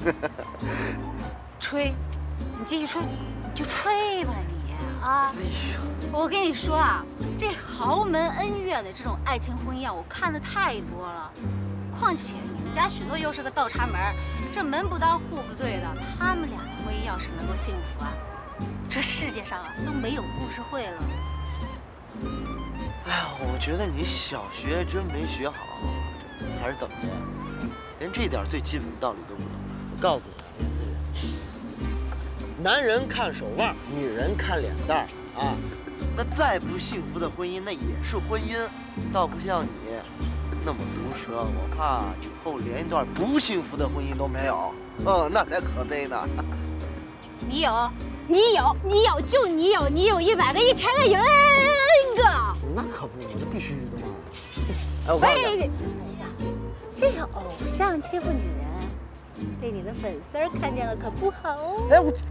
吹，你继续吹。 就吹吧你啊！我跟你说啊，这豪门恩怨的这种爱情婚姻啊，我看的太多了。况且你们家许诺又是个倒插门，这门不当户不对的，他们俩的婚姻要是能够幸福啊，这世界上啊都没有故事会了。 哎呀，我觉得你小学真没学好，还是怎么的？连这点最基本的道理都不懂。我告诉你。 男人看手腕，女人看脸蛋儿啊！ 那再不幸福的婚姻，那也是婚姻，倒不像你那么毒舌，我怕以后连一段不幸福的婚姻都没有。嗯，那才可悲呢。 你有，你有，你有，就你有，你有一百个、一千个、有 N 个。 那可不，这必须的嘛。哎，我告诉你， 等一下，这是偶像欺负女人，被你的粉丝儿看见了可不好哦。 哎，我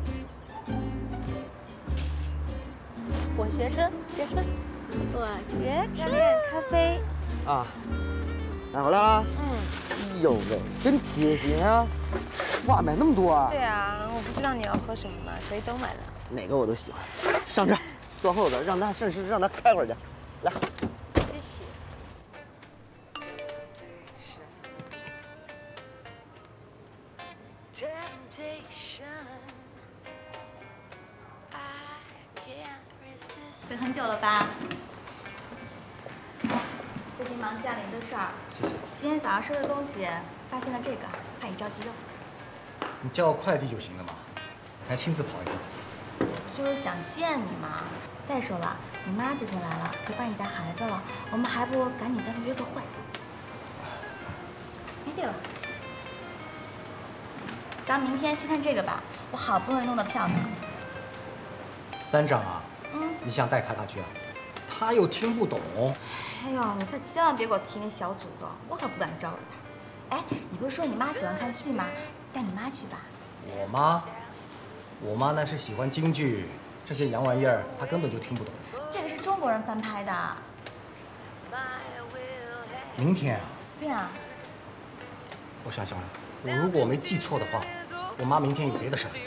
我学车，学车，我学车。练咖啡。 啊，买回来了。嗯。哎呦喂，真贴心啊！哇，买那么多啊？ 对啊，我不知道你要喝什么嘛，所以都买了。 哪个我都喜欢。上这儿，坐后边，让他甚至让他开会儿去。来。 谢谢。 等很久了吧？最近忙家里的事儿。 谢谢。 今天早上收的东西，发现了这个，怕你着急用。 你叫快递就行了嘛，还亲自跑一趟。 就是想见你嘛。再说了，你妈最近来了，可以帮你带孩子了，我们还不赶紧再去约个会？哎，对了，咱们明天去看这个吧，我好不容易弄的票呢。 三长啊， 嗯， 你想带卡卡去啊？他又听不懂。 哎呦，你可千万别给我提那小祖宗，我可不敢招惹他。哎，你不是说你妈喜欢看戏吗？带你妈去吧。 我妈，我妈那是喜欢京剧，这些洋玩意儿她根本就听不懂。 这个是中国人翻拍的。 明天啊？ 对啊。 我想想，我如果没记错的话，我妈明天有别的事儿。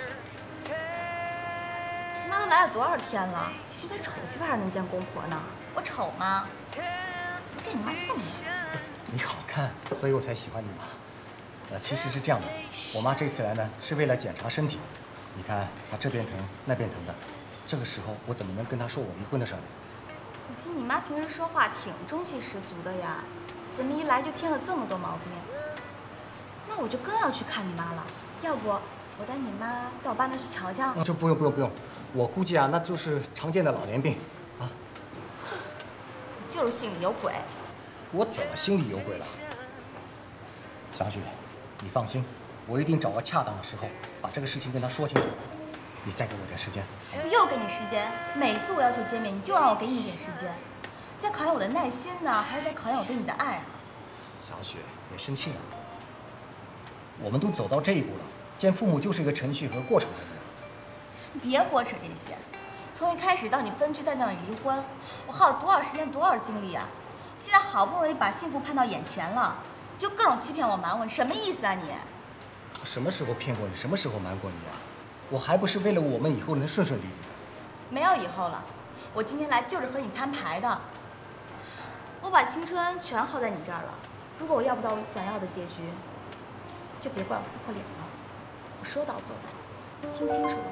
你妈都来了多少天了？你这丑媳妇还能见公婆呢？我丑吗？见你妈更美。 你好看，所以我才喜欢你嘛。呃，其实是这样的，我妈这次来呢，是为了检查身体。你看她这边疼那边疼的，这个时候我怎么能跟她说我离婚的事儿呢？ 我听你妈平时说话挺中气十足的呀，怎么一来就添了这么多毛病？那我就更要去看你妈了。要不我带你妈到我爸那去瞧瞧？ 就不用不用不用，我估计啊，那就是常见的老年病。啊。 你就是心里有鬼。 我怎么心里有鬼了？小雪，你放心，我一定找个恰当的时候把这个事情跟他说清楚。你再给我点时间。 我又给你时间，每次我要求见面，你就让我给你一点时间，在考验我的耐心呢，还是在考验我对你的爱啊？ 小雪，别生气了。我们都走到这一步了，见父母就是一个程序和过程而已。 你别胡扯这些，从一开始到你分居再到你离婚，我耗了多少时间多少精力啊！现在好不容易把幸福盼到眼前了，你就各种欺骗我瞒我，你什么意思啊你？ 我什么时候骗过你？什么时候瞒过你啊？我还不是为了我们以后能顺顺利利的。 没有以后了，我今天来就是和你摊牌的。我把青春全耗在你这儿了，如果我要不到我想要的结局，就别怪我撕破脸了。我说到做到，听清楚了吗？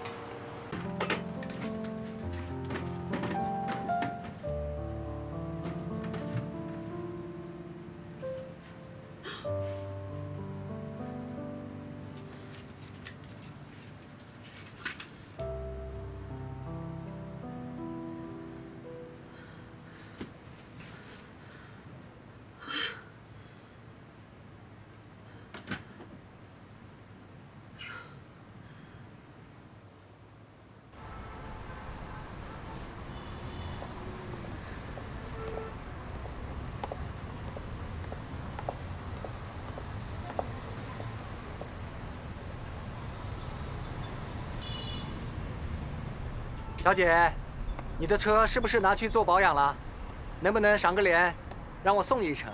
小姐，你的车是不是拿去做保养了？能不能赏个脸，让我送你一程啊？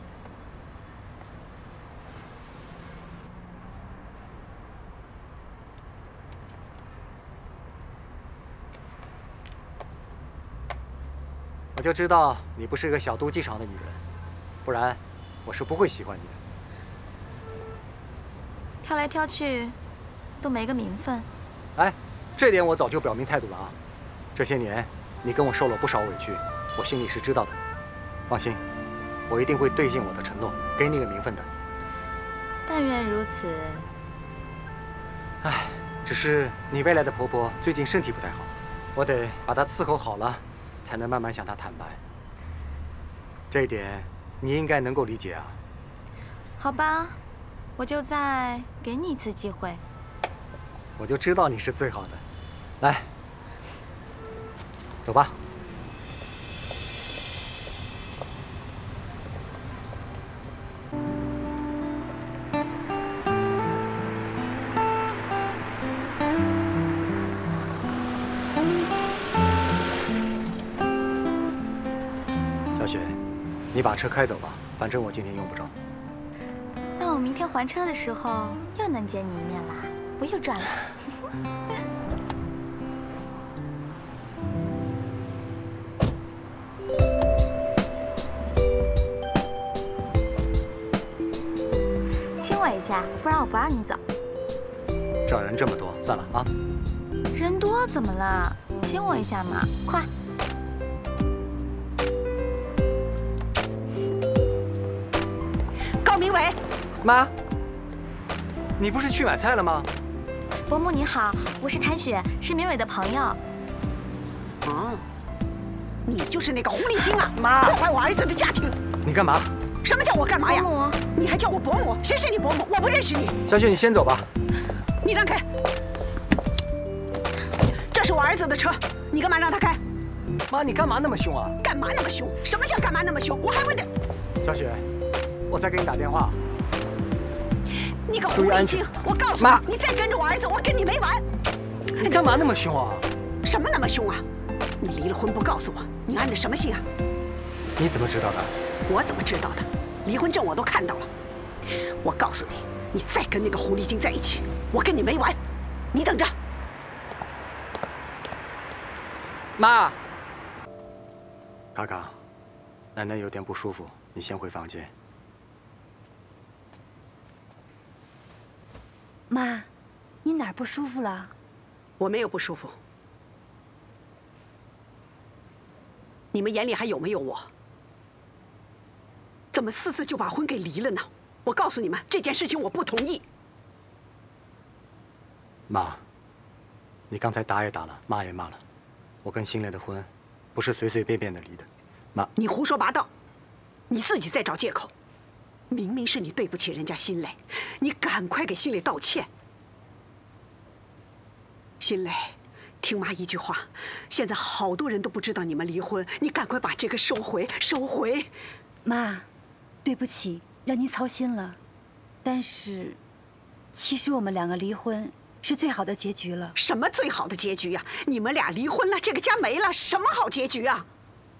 我就知道你不是个小肚鸡肠的女人，不然我是不会喜欢你的。 挑来挑去，都没个名分。 哎。这点我早就表明态度了啊！这些年你跟我受了不少委屈，我心里是知道的。放心，我一定会兑现我的承诺，给你个名分的。 但愿如此。 哎，只是你未来的婆婆最近身体不太好， 我得把他伺候好了，才能慢慢向他坦白。这一点你应该能够理解啊。 好吧，我就再给你一次机会。 我就知道你是最好的。来，走吧。 小雪，你把车开走吧，反正我今天用不着。 那我明天还车的时候又能见你一面啦，我又赚了。亲我一下，不然我不让你走。 这儿人这么多，算了啊。 人多怎么了？亲我一下嘛，快！ 高明伟， 妈，你不是去买菜了吗？ 伯母你好，我是谭雪，是明伟的朋友。 啊，你就是那个狐狸精啊！妈，破坏我儿子的家庭！ 你干嘛？ 什么叫我干嘛呀？ 伯母， 你还叫我伯母？谁是你伯母？我不认识你。 小雪，你先走吧。 你让开！这是我儿子的车，你干嘛让他开？ 妈，你干嘛那么凶啊？ 干嘛那么凶？什么叫干嘛那么凶？我还问你。 小雪。 我再给你打电话。 你个狐狸精！我告诉你，你再跟着我儿子，我跟你没完！ 你干嘛那么凶啊？ 什么那么凶啊？你离了婚不告诉我，你安的什么心啊？ 你怎么知道的？ 我怎么知道的？离婚证我都看到了。我告诉你，你再跟那个狐狸精在一起，我跟你没完！你等着。 妈，卡卡，奶奶有点不舒服，你先回房间。 妈，你哪儿不舒服了？ 我没有不舒服。你们眼里还有没有我？怎么私自就把婚给离了呢？我告诉你们，这件事情我不同意。 妈，你刚才打也打了，骂也骂了，我跟新蕾的婚不是随随便便的离的。妈， 你胡说八道，你自己在找借口。 明明是你对不起人家新蕾，你赶快给新蕾道歉。新蕾，听妈一句话，现在好多人都不知道你们离婚，你赶快把这个收回，收回。 妈，对不起，让您操心了。但是，其实我们两个离婚是最好的结局了。 什么最好的结局呀？你们俩离婚了，这个家没了，什么好结局啊？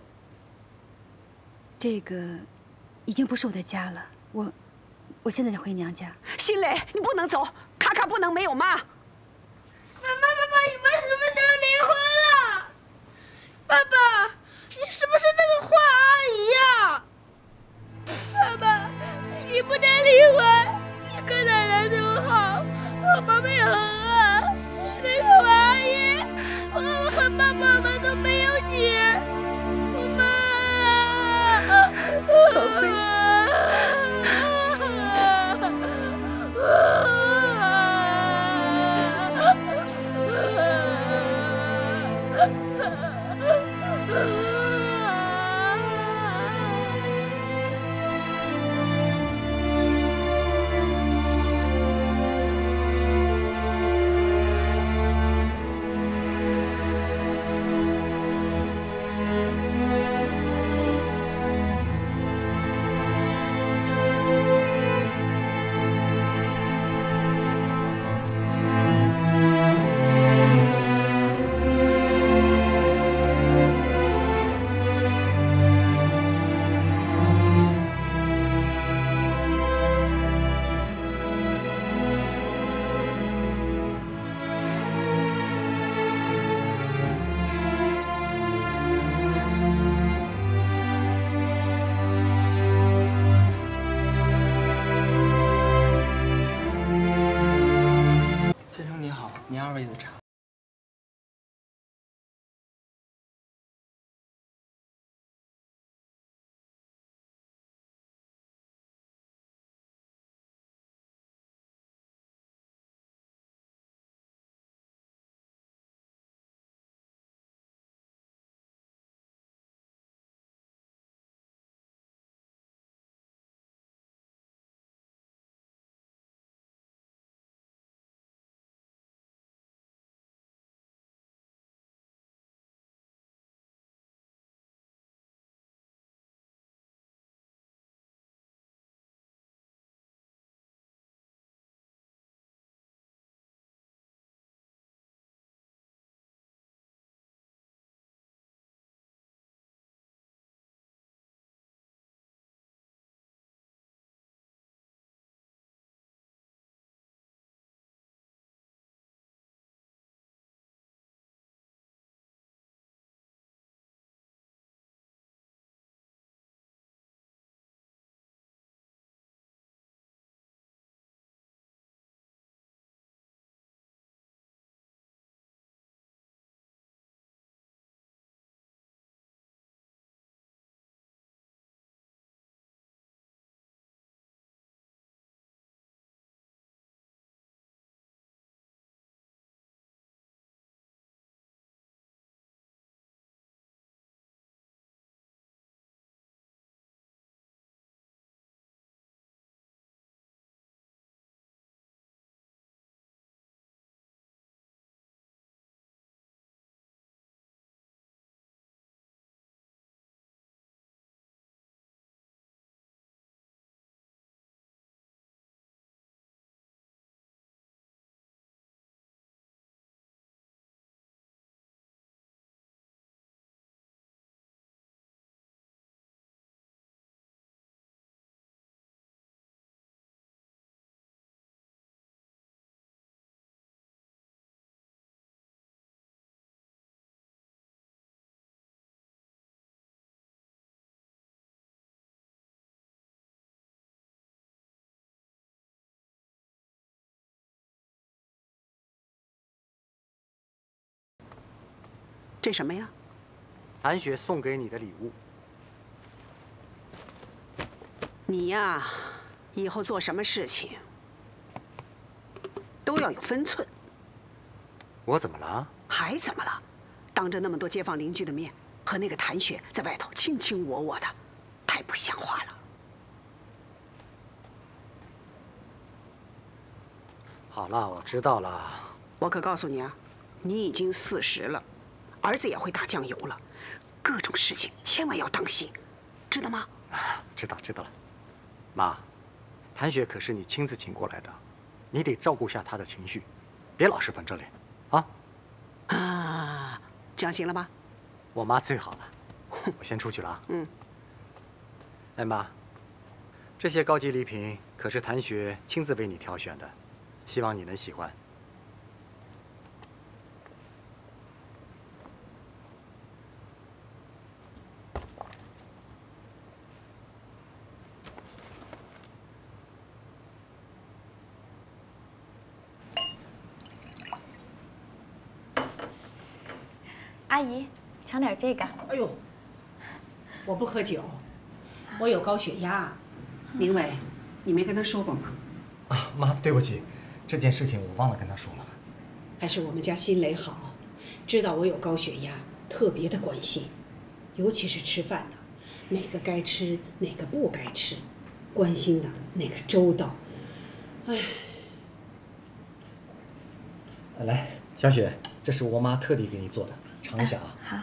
这个已经不是我的家了。 我，我现在就回娘家。 新蕾，你不能走，卡卡不能没有妈。妈妈，妈妈，你们什么时候离婚了？爸爸，你是不是那个华阿姨呀？爸爸，你不能离婚，你跟奶奶都好，我妈妈也很饿。那个华阿姨，我我很爸爸妈都没有你，妈， 宝贝。 您二位的茶。 这什么呀？ 韩雪送给你的礼物。 你呀，以后做什么事情都要有分寸。 我怎么了？ 还怎么了？当着那么多街坊邻居的面，和那个谭雪在外头卿卿我我的，太不像话了。 好了，我知道了。 我可告诉你啊，你已经四十了，儿子也会打酱油了，各种事情千万要当心，知道吗？ 知道，知道了。妈，谭雪可是你亲自请过来的，你得照顾下她的情绪，别老是板着脸，啊？ 啊，这样行了吗？ 我妈最好了，我先出去了啊。 嗯。 哎妈，这些高级礼品可是谭雪亲自为你挑选的，希望你能喜欢。 阿姨，尝点这个。 哎呦，我不喝酒，我有高血压。明伟，你没跟他说过吗？ 啊，妈，对不起，这件事情我忘了跟他说了。 还是我们家新磊好，知道我有高血压，特别的关心，尤其是吃饭的，哪个该吃，哪个不该吃，关心的那个周到。哎， 来，小雪，这是我妈特地给你做的。尝一下啊！ 好。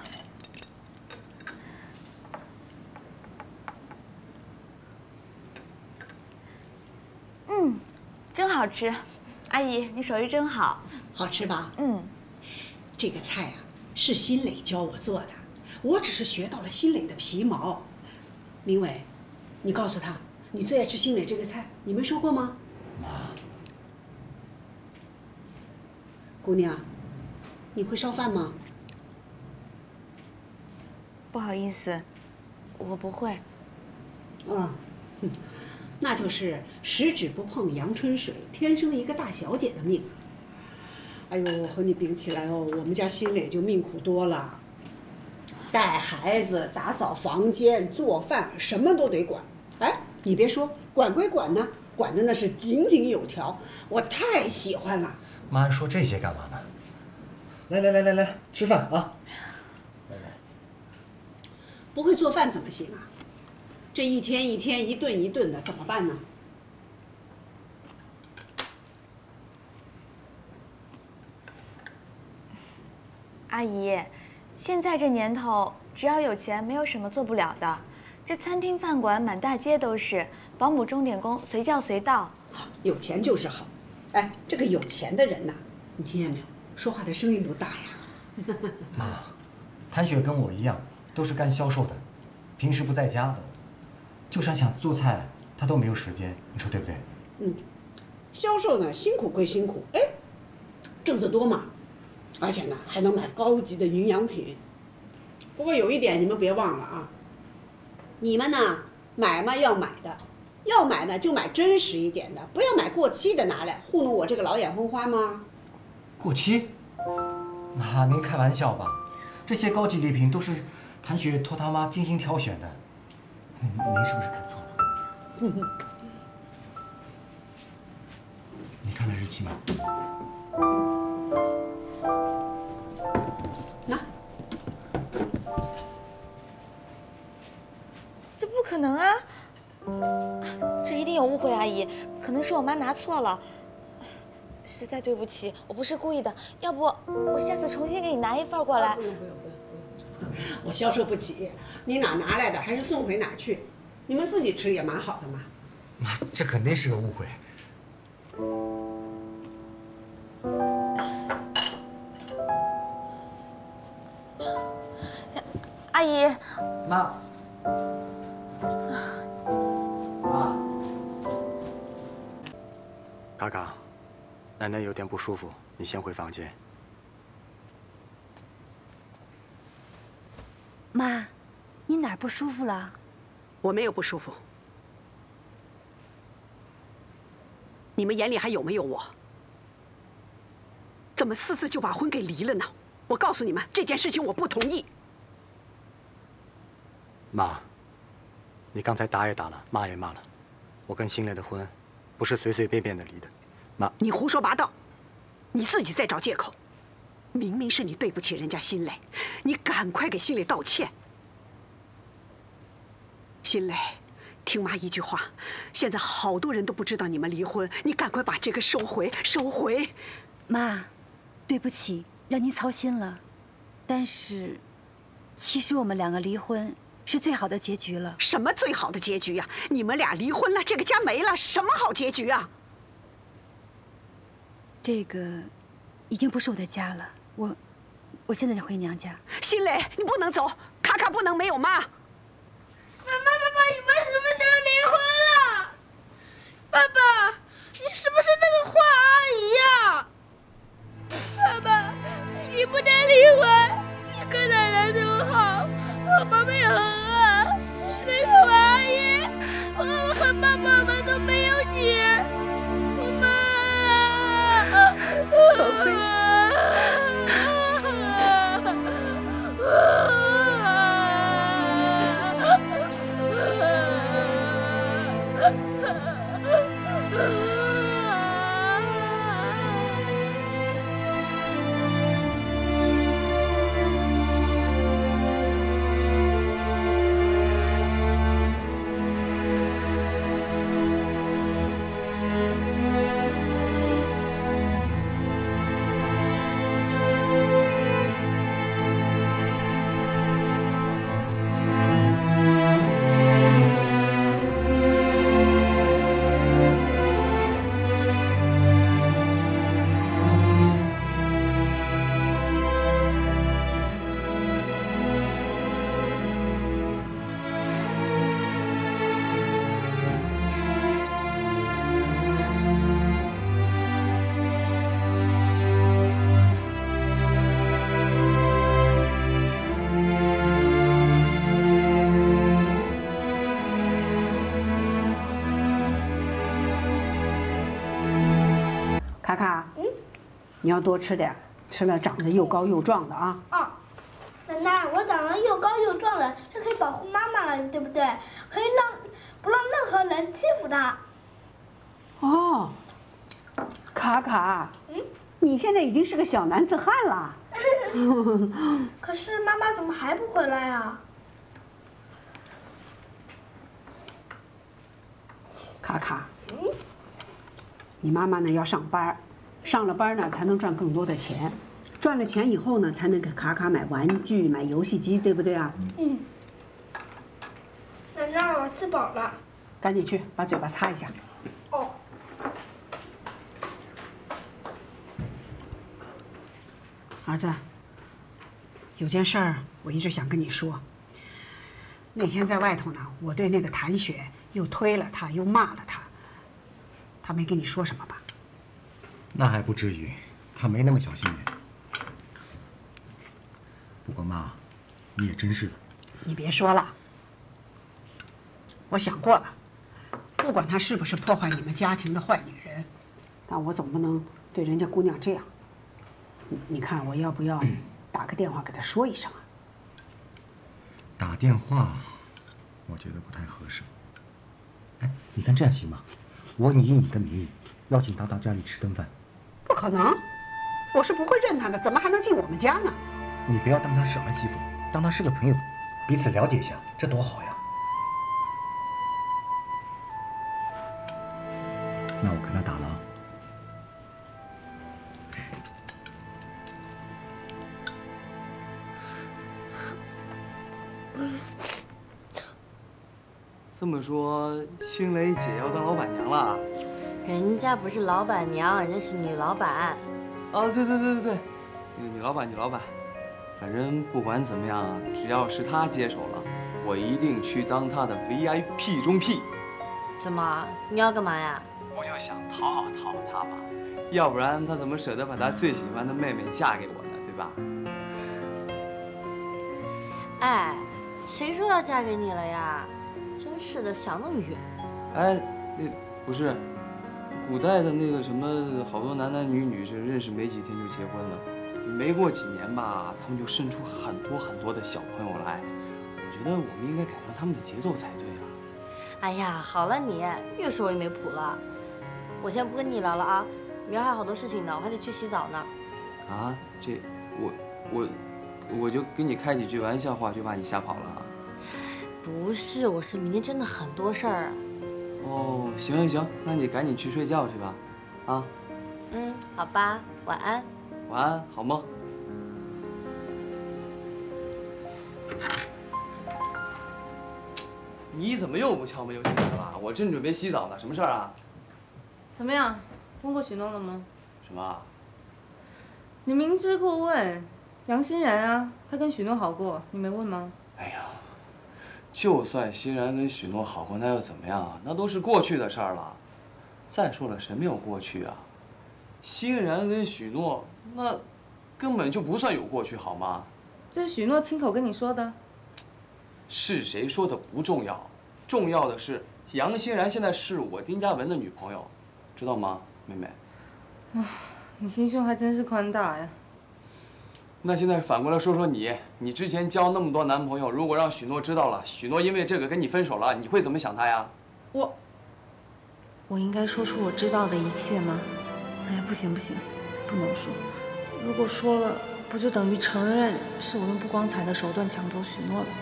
嗯，真好吃，阿姨，你手艺真好。 好吃吧？ 嗯。 这个菜啊，是新磊教我做的，我只是学到了新磊的皮毛。明伟，你告诉他，你最爱吃新磊这个菜，你没说过吗？ 妈。 姑娘，你会烧饭吗？ 不好意思，我不会。 啊，那就是十指不碰阳春水，天生一个大小姐的命。哎呦，和你比起来哦，我们家新磊就命苦多了，带孩子、打扫房间、做饭，什么都得管。哎，你别说，管归管呢，管的那是井井有条，我太喜欢了。 妈说这些干嘛呢？来来来来来，吃饭啊！ 不会做饭怎么行啊？这一天一天、一顿一顿的，怎么办呢？ 阿姨，现在这年头，只要有钱，没有什么做不了的。这餐厅饭馆满大街都是，保姆钟点工随叫随到。 有钱就是好。哎，这个有钱的人呐，你听见没有？说话的声音多大呀！ 妈，谭雪跟我一样，都是干销售的，平时不在家的，就算想做菜，她都没有时间，你说对不对？ 嗯，销售呢，辛苦归辛苦，哎，挣得多嘛，而且呢，还能买高级的营养品。不过有一点你们别忘了啊，你们呢买嘛要买的，要买呢就买真实一点的，不要买过期的拿来糊弄我这个老眼昏花吗？ 过期？妈，您开玩笑吧？这些高级礼品都是谭雪托她妈精心挑选的，您您是不是看错了？你看那日期吗？ 那， 这不可能啊！这一定有误会，阿姨，可能是我妈拿错了。实在对不起，我不是故意的，要不我下次重新给你拿一份过来。 不用不用不用不用，我销售不起，你哪拿来的还是送回哪去，你们自己吃也蛮好的嘛。 妈，这肯定是个误会。 阿姨， 妈，妈，嘎嘎，奶奶有点不舒服，你先回房间。 妈，你哪儿不舒服了？ 我没有不舒服。你们眼里还有没有我？怎么私自就把婚给离了呢？ 我告诉你们，这件事情我不同意。 妈，你刚才打也打了，骂也骂了，我跟新蕾的婚，不是随随便便的离的。妈， 你胡说八道，你自己在找借口。明明是你对不起人家新蕾，你赶快给新蕾道歉。新蕾，听妈一句话，现在好多人都不知道你们离婚，你赶快把这个收回，收回。 妈，对不起，让您操心了。但是，其实我们两个离婚是最好的结局了。 什么最好的结局呀？你们俩离婚了，这个家没了，什么好结局啊？这个已经不是我的家了，我，我现在就回娘家。新蕾，你不能走，卡卡不能没有妈。 妈妈，爸爸，你们什么时候离婚了？爸爸，你是不是那个华阿姨呀？爸爸，你不能离婚，你跟奶奶都好，我妈妈也很饿。那个华阿姨，我和爸爸们都没有你，妈，宝贝。 卡卡，嗯，你要多吃点，吃了长得又高又壮的啊。 哦，奶奶，我长得又高又壮了，是可以保护妈妈了，对不对？可以让不让任何人欺负她。 哦，卡卡，嗯，你现在已经是个小男子汉了。 可是妈妈怎么还不回来啊？ 卡卡，嗯。你妈妈呢要上班，上了班呢才能赚更多的钱，赚了钱以后呢才能给卡卡买玩具、买游戏机，对不对啊？ 嗯。奶奶，我吃饱了。 赶紧去把嘴巴擦一下。 哦。 儿子，有件事儿我一直想跟你说。那天在外头呢，我对那个谭雪又推了他，又骂了他。他没跟你说什么吧？ 那还不至于，他没那么小心眼。不过妈，你也真是的。 你别说了，我想过了，不管他是不是破坏你们家庭的坏女人，但我总不能对人家姑娘这样。你你看我要不要打个电话给他说一声啊？ 打电话，我觉得不太合适。哎，你看这样行吗？我以你的名义邀请他到家里吃顿饭。 不可能，我是不会认他的，怎么还能进我们家呢？ 你不要当他是儿媳妇，当他是个朋友，彼此了解一下，这多好呀！那我跟他打了。 这么说，新蕾姐要当老板娘了？ 人家不是老板娘，人家是女老板。 啊，对对对对对，那个女老板，女老板。反正不管怎么样，只要是她接手了，我一定去当她的 V I P 中 P。 怎么？你要干嘛呀？ 我就想讨好讨好她嘛，要不然她怎么舍得把她最喜欢的妹妹嫁给我呢？对吧？ 哎，谁说要嫁给你了呀？真是的，想那么远。 哎，那不是，古代的那个什么，好多男男女女是认识没几天就结婚了。 没过几年吧，他们就生出很多很多的小朋友来。我觉得我们应该赶上他们的节奏才对啊。 哎呀，好了你，越说越没谱了。我先不跟你聊了啊，明儿还有好多事情呢，我还得去洗澡呢。 啊，这我我我就跟你开几句玩笑话，就把你吓跑了啊？ 不是，我是明天真的很多事儿。 哦，行行行，那你赶紧去睡觉去吧，啊。 嗯，好吧，晚安。 晚安，好梦。你怎么又不敲门又进来了？我正准备洗澡呢，什么事儿啊？ 怎么样，通过许诺了吗？ 什么？ 你明知故问，杨欣然啊，他跟许诺好过，你没问吗？ 哎呀，就算欣然跟许诺好过，那又怎么样啊？那都是过去的事儿了。再说了，谁没有过去啊？欣然跟许诺那根本就不算有过去，好吗？ 这是许诺亲口跟你说的。 是谁说的不重要，重要的是杨欣然现在是我丁嘉文的女朋友，知道吗，妹妹？ 唉，你心胸还真是宽大呀。 那现在反过来说说你，你之前交那么多男朋友，如果让许诺知道了，许诺因为这个跟你分手了，你会怎么想他呀？ 我，我应该说出我知道的一切吗？哎呀，不行不行，不能说。如果说了，不就等于承认是我用不光彩的手段抢走许诺了？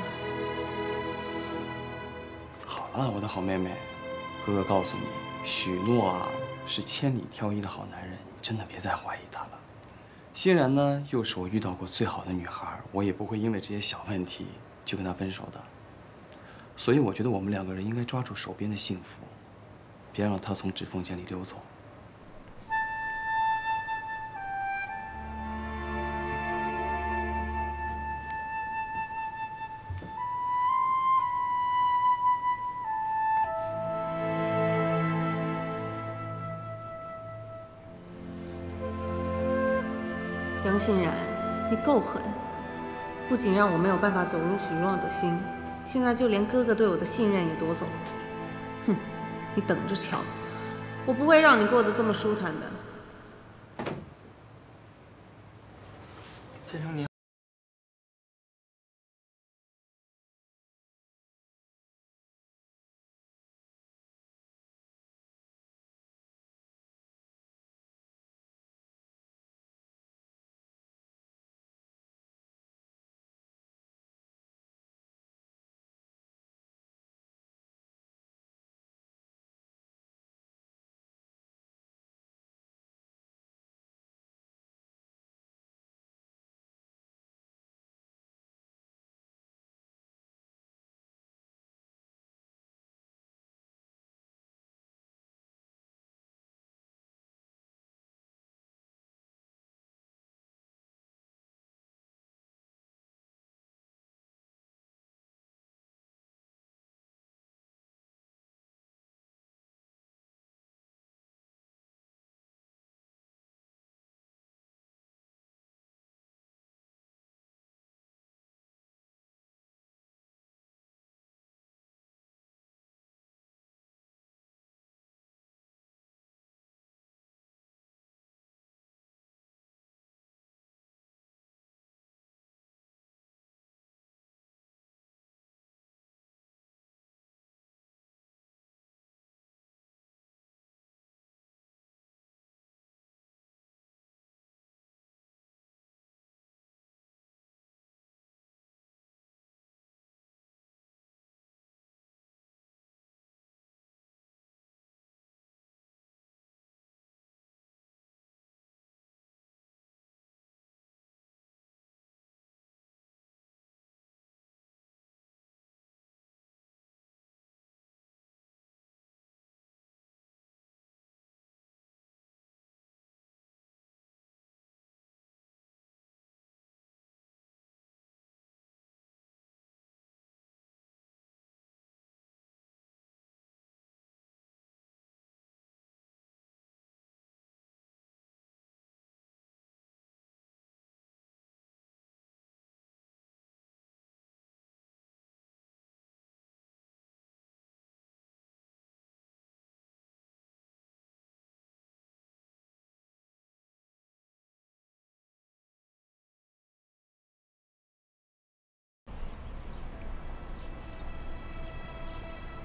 好了，我的好妹妹，哥哥告诉你，许诺啊是千里挑一的好男人，你真的别再怀疑他了。欣然呢，又是我遇到过最好的女孩，我也不会因为这些小问题就跟她分手的。所以我觉得我们两个人应该抓住手边的幸福，别让她从指缝间里溜走。 杨欣然，你够狠，不仅让我没有办法走入许诺的心，现在就连哥哥对我的信任也夺走了。哼，你等着瞧，我不会让你过得这么舒坦的。 先生您。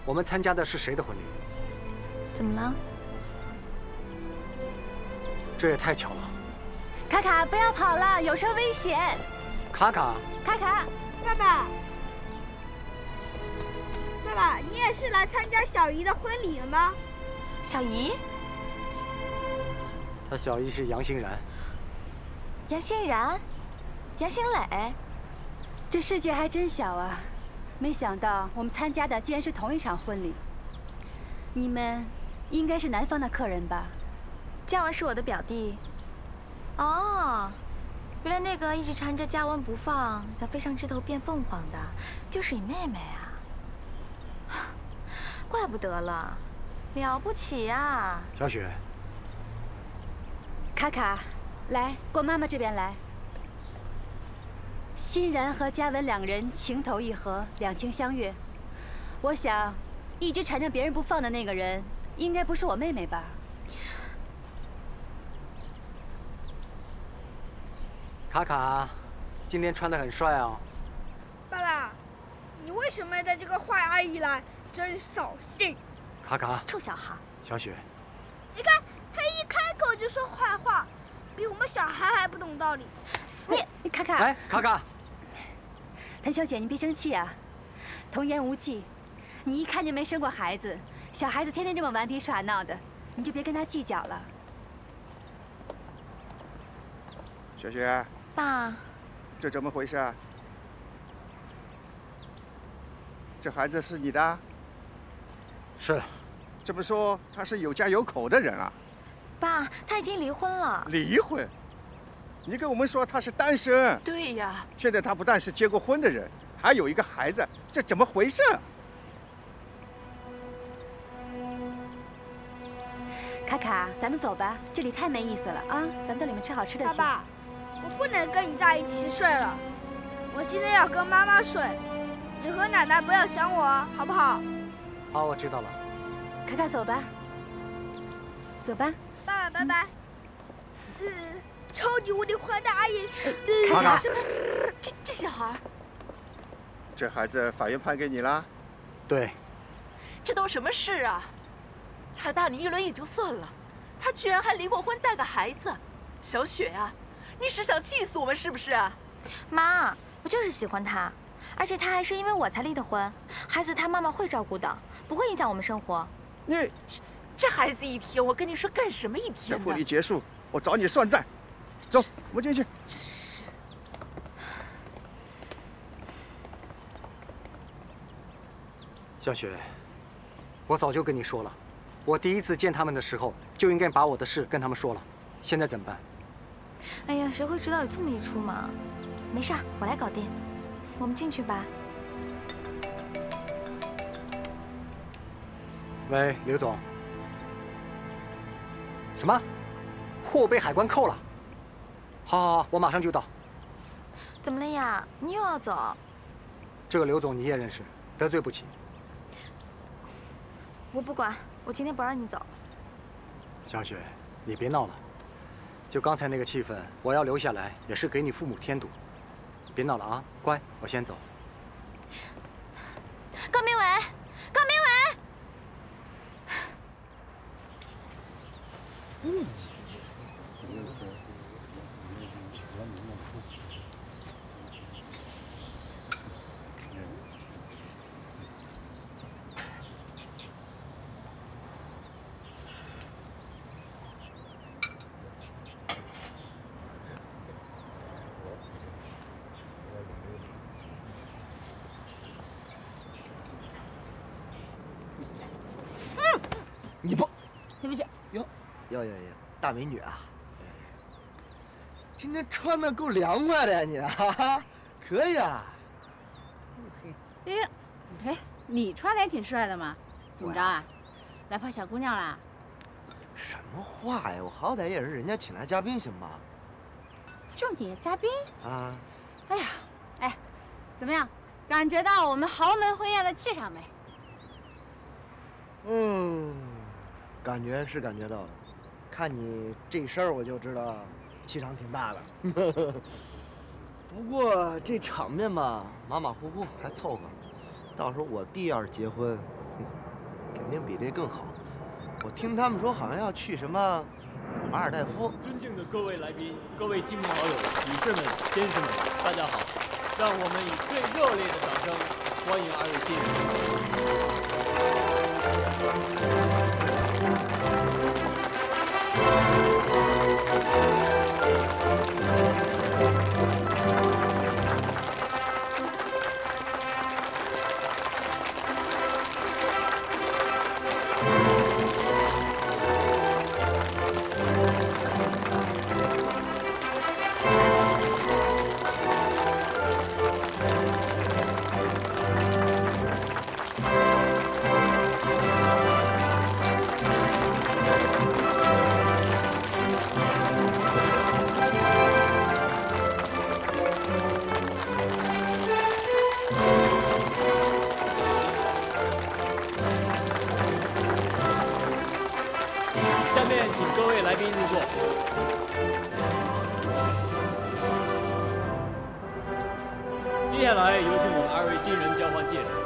我们参加的是谁的婚礼？ 怎么了？ 这也太巧了。 卡卡，不要跑了，有车危险。 卡卡， 卡卡， 爸爸，爸爸，你也是来参加小姨的婚礼了吗？ 小姨？ 他小姨是杨欣然。 杨欣然？杨新磊？ 这世界还真小啊！没想到我们参加的竟然是同一场婚礼。你们应该是南方的客人吧？ 嘉文是我的表弟。哦，原来那个一直缠着嘉文不放，想飞上枝头变凤凰的，就是你妹妹啊！怪不得了，了不起呀！ 小雪， 卡卡，来，过妈妈这边来。欣然和嘉文两人情投意合，两情相悦。我想，一直缠着别人不放的那个人，应该不是我妹妹吧？ 卡卡，今天穿得很帅哦。 爸爸，你为什么要带这个坏阿姨来？真扫兴！ 卡卡， 臭小孩。 小雪， 你看，他一开口就说坏话，比我们小孩还不懂道理。 你，你卡卡， 哎，卡卡， 谭小姐，你别生气啊。童言无忌，你一看就没生过孩子，小孩子天天这么顽皮耍闹的，你就别跟他计较了。 雪雪， 爸， 这怎么回事啊？这孩子是你的？ 是。 这么说他是有家有口的人啊？ 爸，他已经离婚了。 离婚？你跟我们说他是单身。 对呀。 现在他不但是结过婚的人，还有一个孩子，这怎么回事？ 卡卡，咱们走吧，这里太没意思了啊！咱们到里面吃好吃的去。 爸爸，我不能跟你在一起睡了，我今天要跟妈妈睡，你和奶奶不要想我，好不好？ 好，我知道了。 卡卡，走吧，走吧。 爸爸，拜拜。呃，超级无敌坏的阿姨。 卡卡， 这这小孩， 这孩子法院判给你了？ 对。 这都什么事啊？他大你一轮也就算了，他居然还离过婚，带个孩子。小雪啊，你是想气死我们是不是啊？ 妈，我就是喜欢他，而且他还是因为我才离的婚。孩子他妈妈会照顾的，不会影响我们生活。 你这这孩子一天，我跟你说干什么一天呢？ 婚礼结束，我找你算账。走，我们进去。 真是。 小雪，我早就跟你说了，我第一次见他们的时候就应该把我的事跟他们说了，现在怎么办？ 哎呀，谁会知道有这么一出嘛？没事儿，我来搞定。我们进去吧。 喂，刘总。什么？货被海关扣了？好，好，好，我马上就到。 怎么了呀？你又要走？ 这个刘总你也认识，得罪不起。 我不管，我今天不让你走。 小雪，你别闹了。就刚才那个气氛，我要留下来也是给你父母添堵。别闹了啊，乖，我先走。 高明伟，高明伟。 嗯。 你不，对不起。哟，哟哟哟，大美女啊！今天穿的够凉快的呀，你哈哈，可以啊。 哎呀，哎，你穿的也挺帅的嘛，怎么着啊？来泡小姑娘啦？ 什么话呀！我好歹也是人家请来嘉宾，行吧？ 就你嘉宾啊？ 哎呀，哎，怎么样？感觉到我们豪门婚宴的气场没？ 嗯。感觉是感觉到了，看你这身儿我就知道气场挺大的。不过这场面吧，马马虎虎还凑合。到时候我弟要是结婚， 肯定比这更好。我听他们说好像要去什么马尔代夫。 尊敬的各位来宾、各位亲朋好友、女士们、先生们，大家好！让我们以最热烈的掌声欢迎二位新下面请各位来宾入座。接下来有请我们二位新人交换戒指。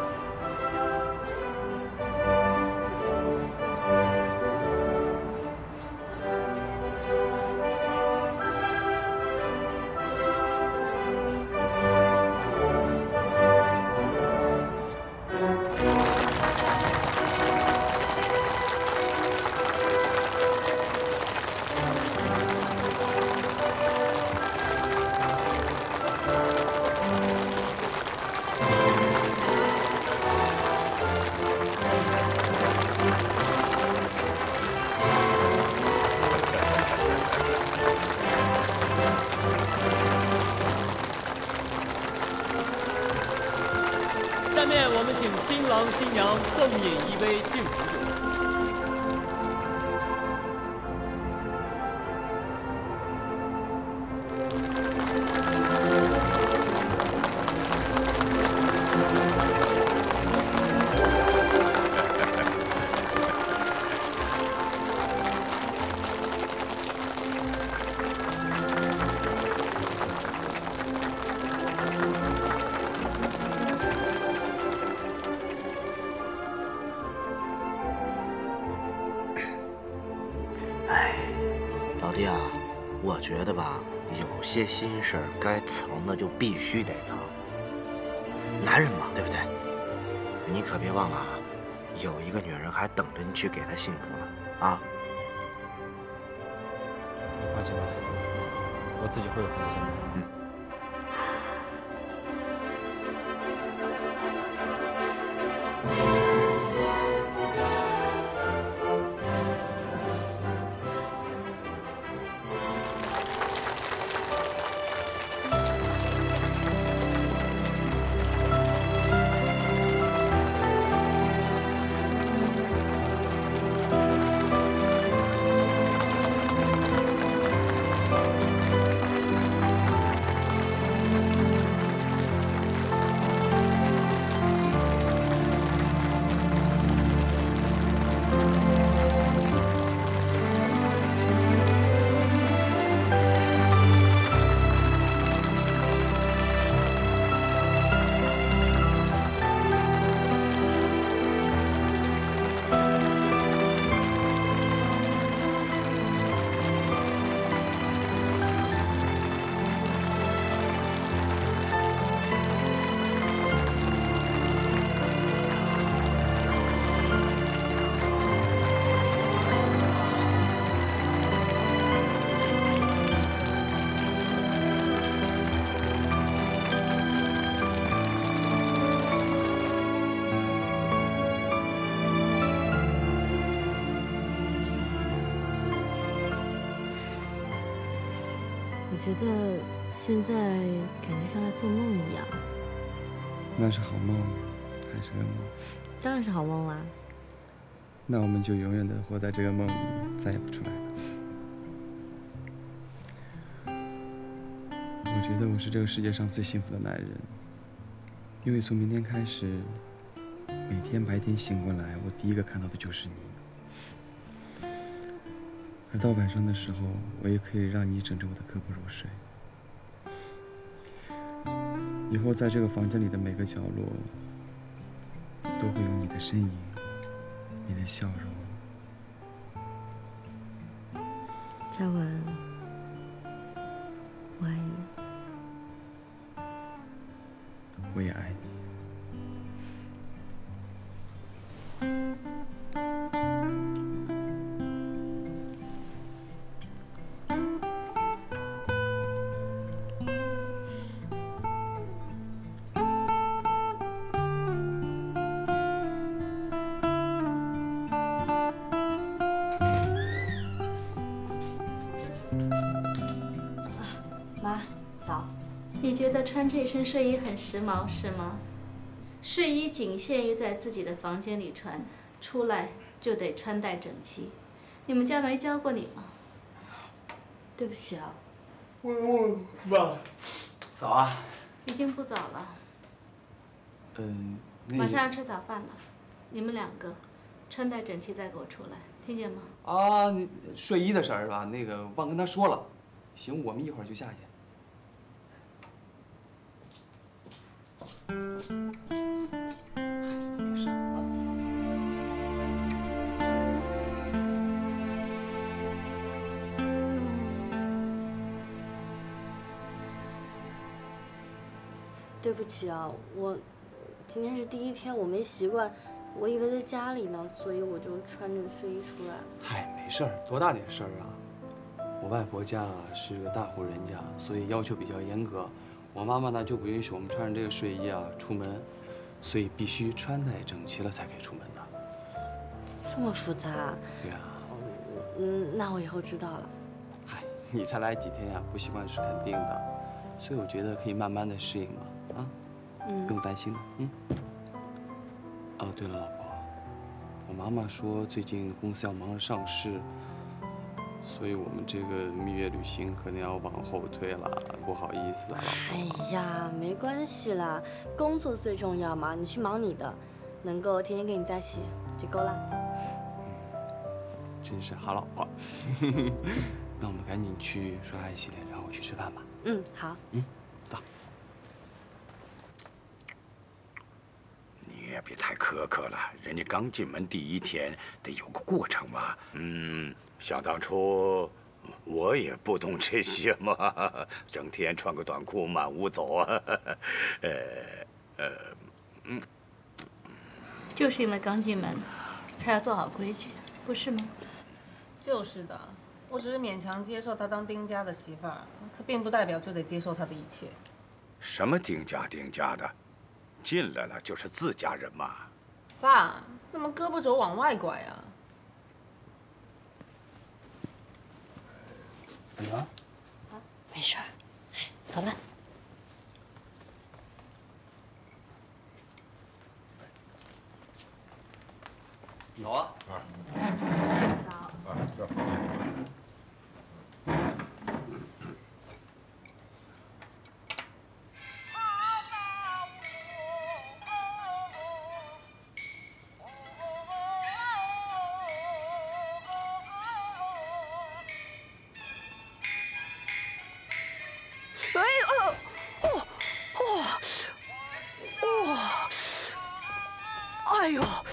下面我们请新郎新娘共饮一杯幸福酒。 老弟啊，我觉得吧，有些心事儿该藏的就必须得藏。男人嘛，对不对？你可别忘了啊，有一个女人还等着你去给她幸福呢，啊！ 你放心吧，我自己会有分寸的。 嗯。 我觉得现在感觉像在做梦一样。 那是好梦还是噩梦？ 当然是好梦啦。 那我们就永远的活在这个梦里，再也不出来了。我觉得我是这个世界上最幸福的男人，因为从明天开始，每天白天醒过来，我第一个看到的就是你。而到晚上的时候，我也可以让你枕着我的胳膊入睡。以后在这个房间里的每个角落，都会有你的身影， 你的笑容。 嘉文，我爱你。 我也爱你。 妈，早。 你觉得穿这身睡衣很时髦是吗？睡衣仅限于在自己的房间里穿，出来就得穿戴整齐。你们家没教过你吗？ 对不起啊。 我我妈，早啊。 已经不早了。 嗯，那马上要吃早饭了，你们两个穿戴整齐再给我出来，听见吗？ 啊，那睡衣的事儿是吧？那个忘跟他说了。行，我们一会儿就下去。 没事啊。 对不起啊，我今天是第一天，我没习惯，我以为在家里呢，所以我就穿着睡衣出来了。 嗨，没事儿，多大点事儿啊！我外婆家是个大户人家，所以要求比较严格。我妈妈呢就不允许我们穿着这个睡衣啊出门。 所以必须穿戴整齐了才可以出门的。 这么复杂？ 对呀。 嗯，那我以后知道了。 嗨，你才来几天呀，不习惯是肯定的，所以我觉得可以慢慢的适应嘛，啊， 嗯， 不用担心的，嗯。哦，对了，老婆，我妈妈说最近公司要忙着上市，所以我们这个蜜月旅行可能要往后推了，不好意思啊，老婆。 哎呀，没关系啦，工作最重要嘛，你去忙你的，能够天天跟你在一起就够了。 真是好老婆。那我们赶紧去刷牙洗脸，然后去吃饭吧。 嗯，好。 嗯，走。 你也别太苛刻了，人家刚进门第一天得有个过程嘛。嗯，想当初我也不懂这些嘛，整天穿个短裤满屋走啊。呃呃嗯， 就是因为刚进门，才要做好规矩，不是吗？ 就是的，我只是勉强接受她当丁家的媳妇儿，可并不代表就得接受她的一切。 什么丁家丁家的，进来了就是自家人嘛。 爸，那么胳膊肘往外拐啊？ 怎么了？ 啊，没事儿，走了。 有啊。 早。 啊，这。 哎哦哦哦哦！哎呦，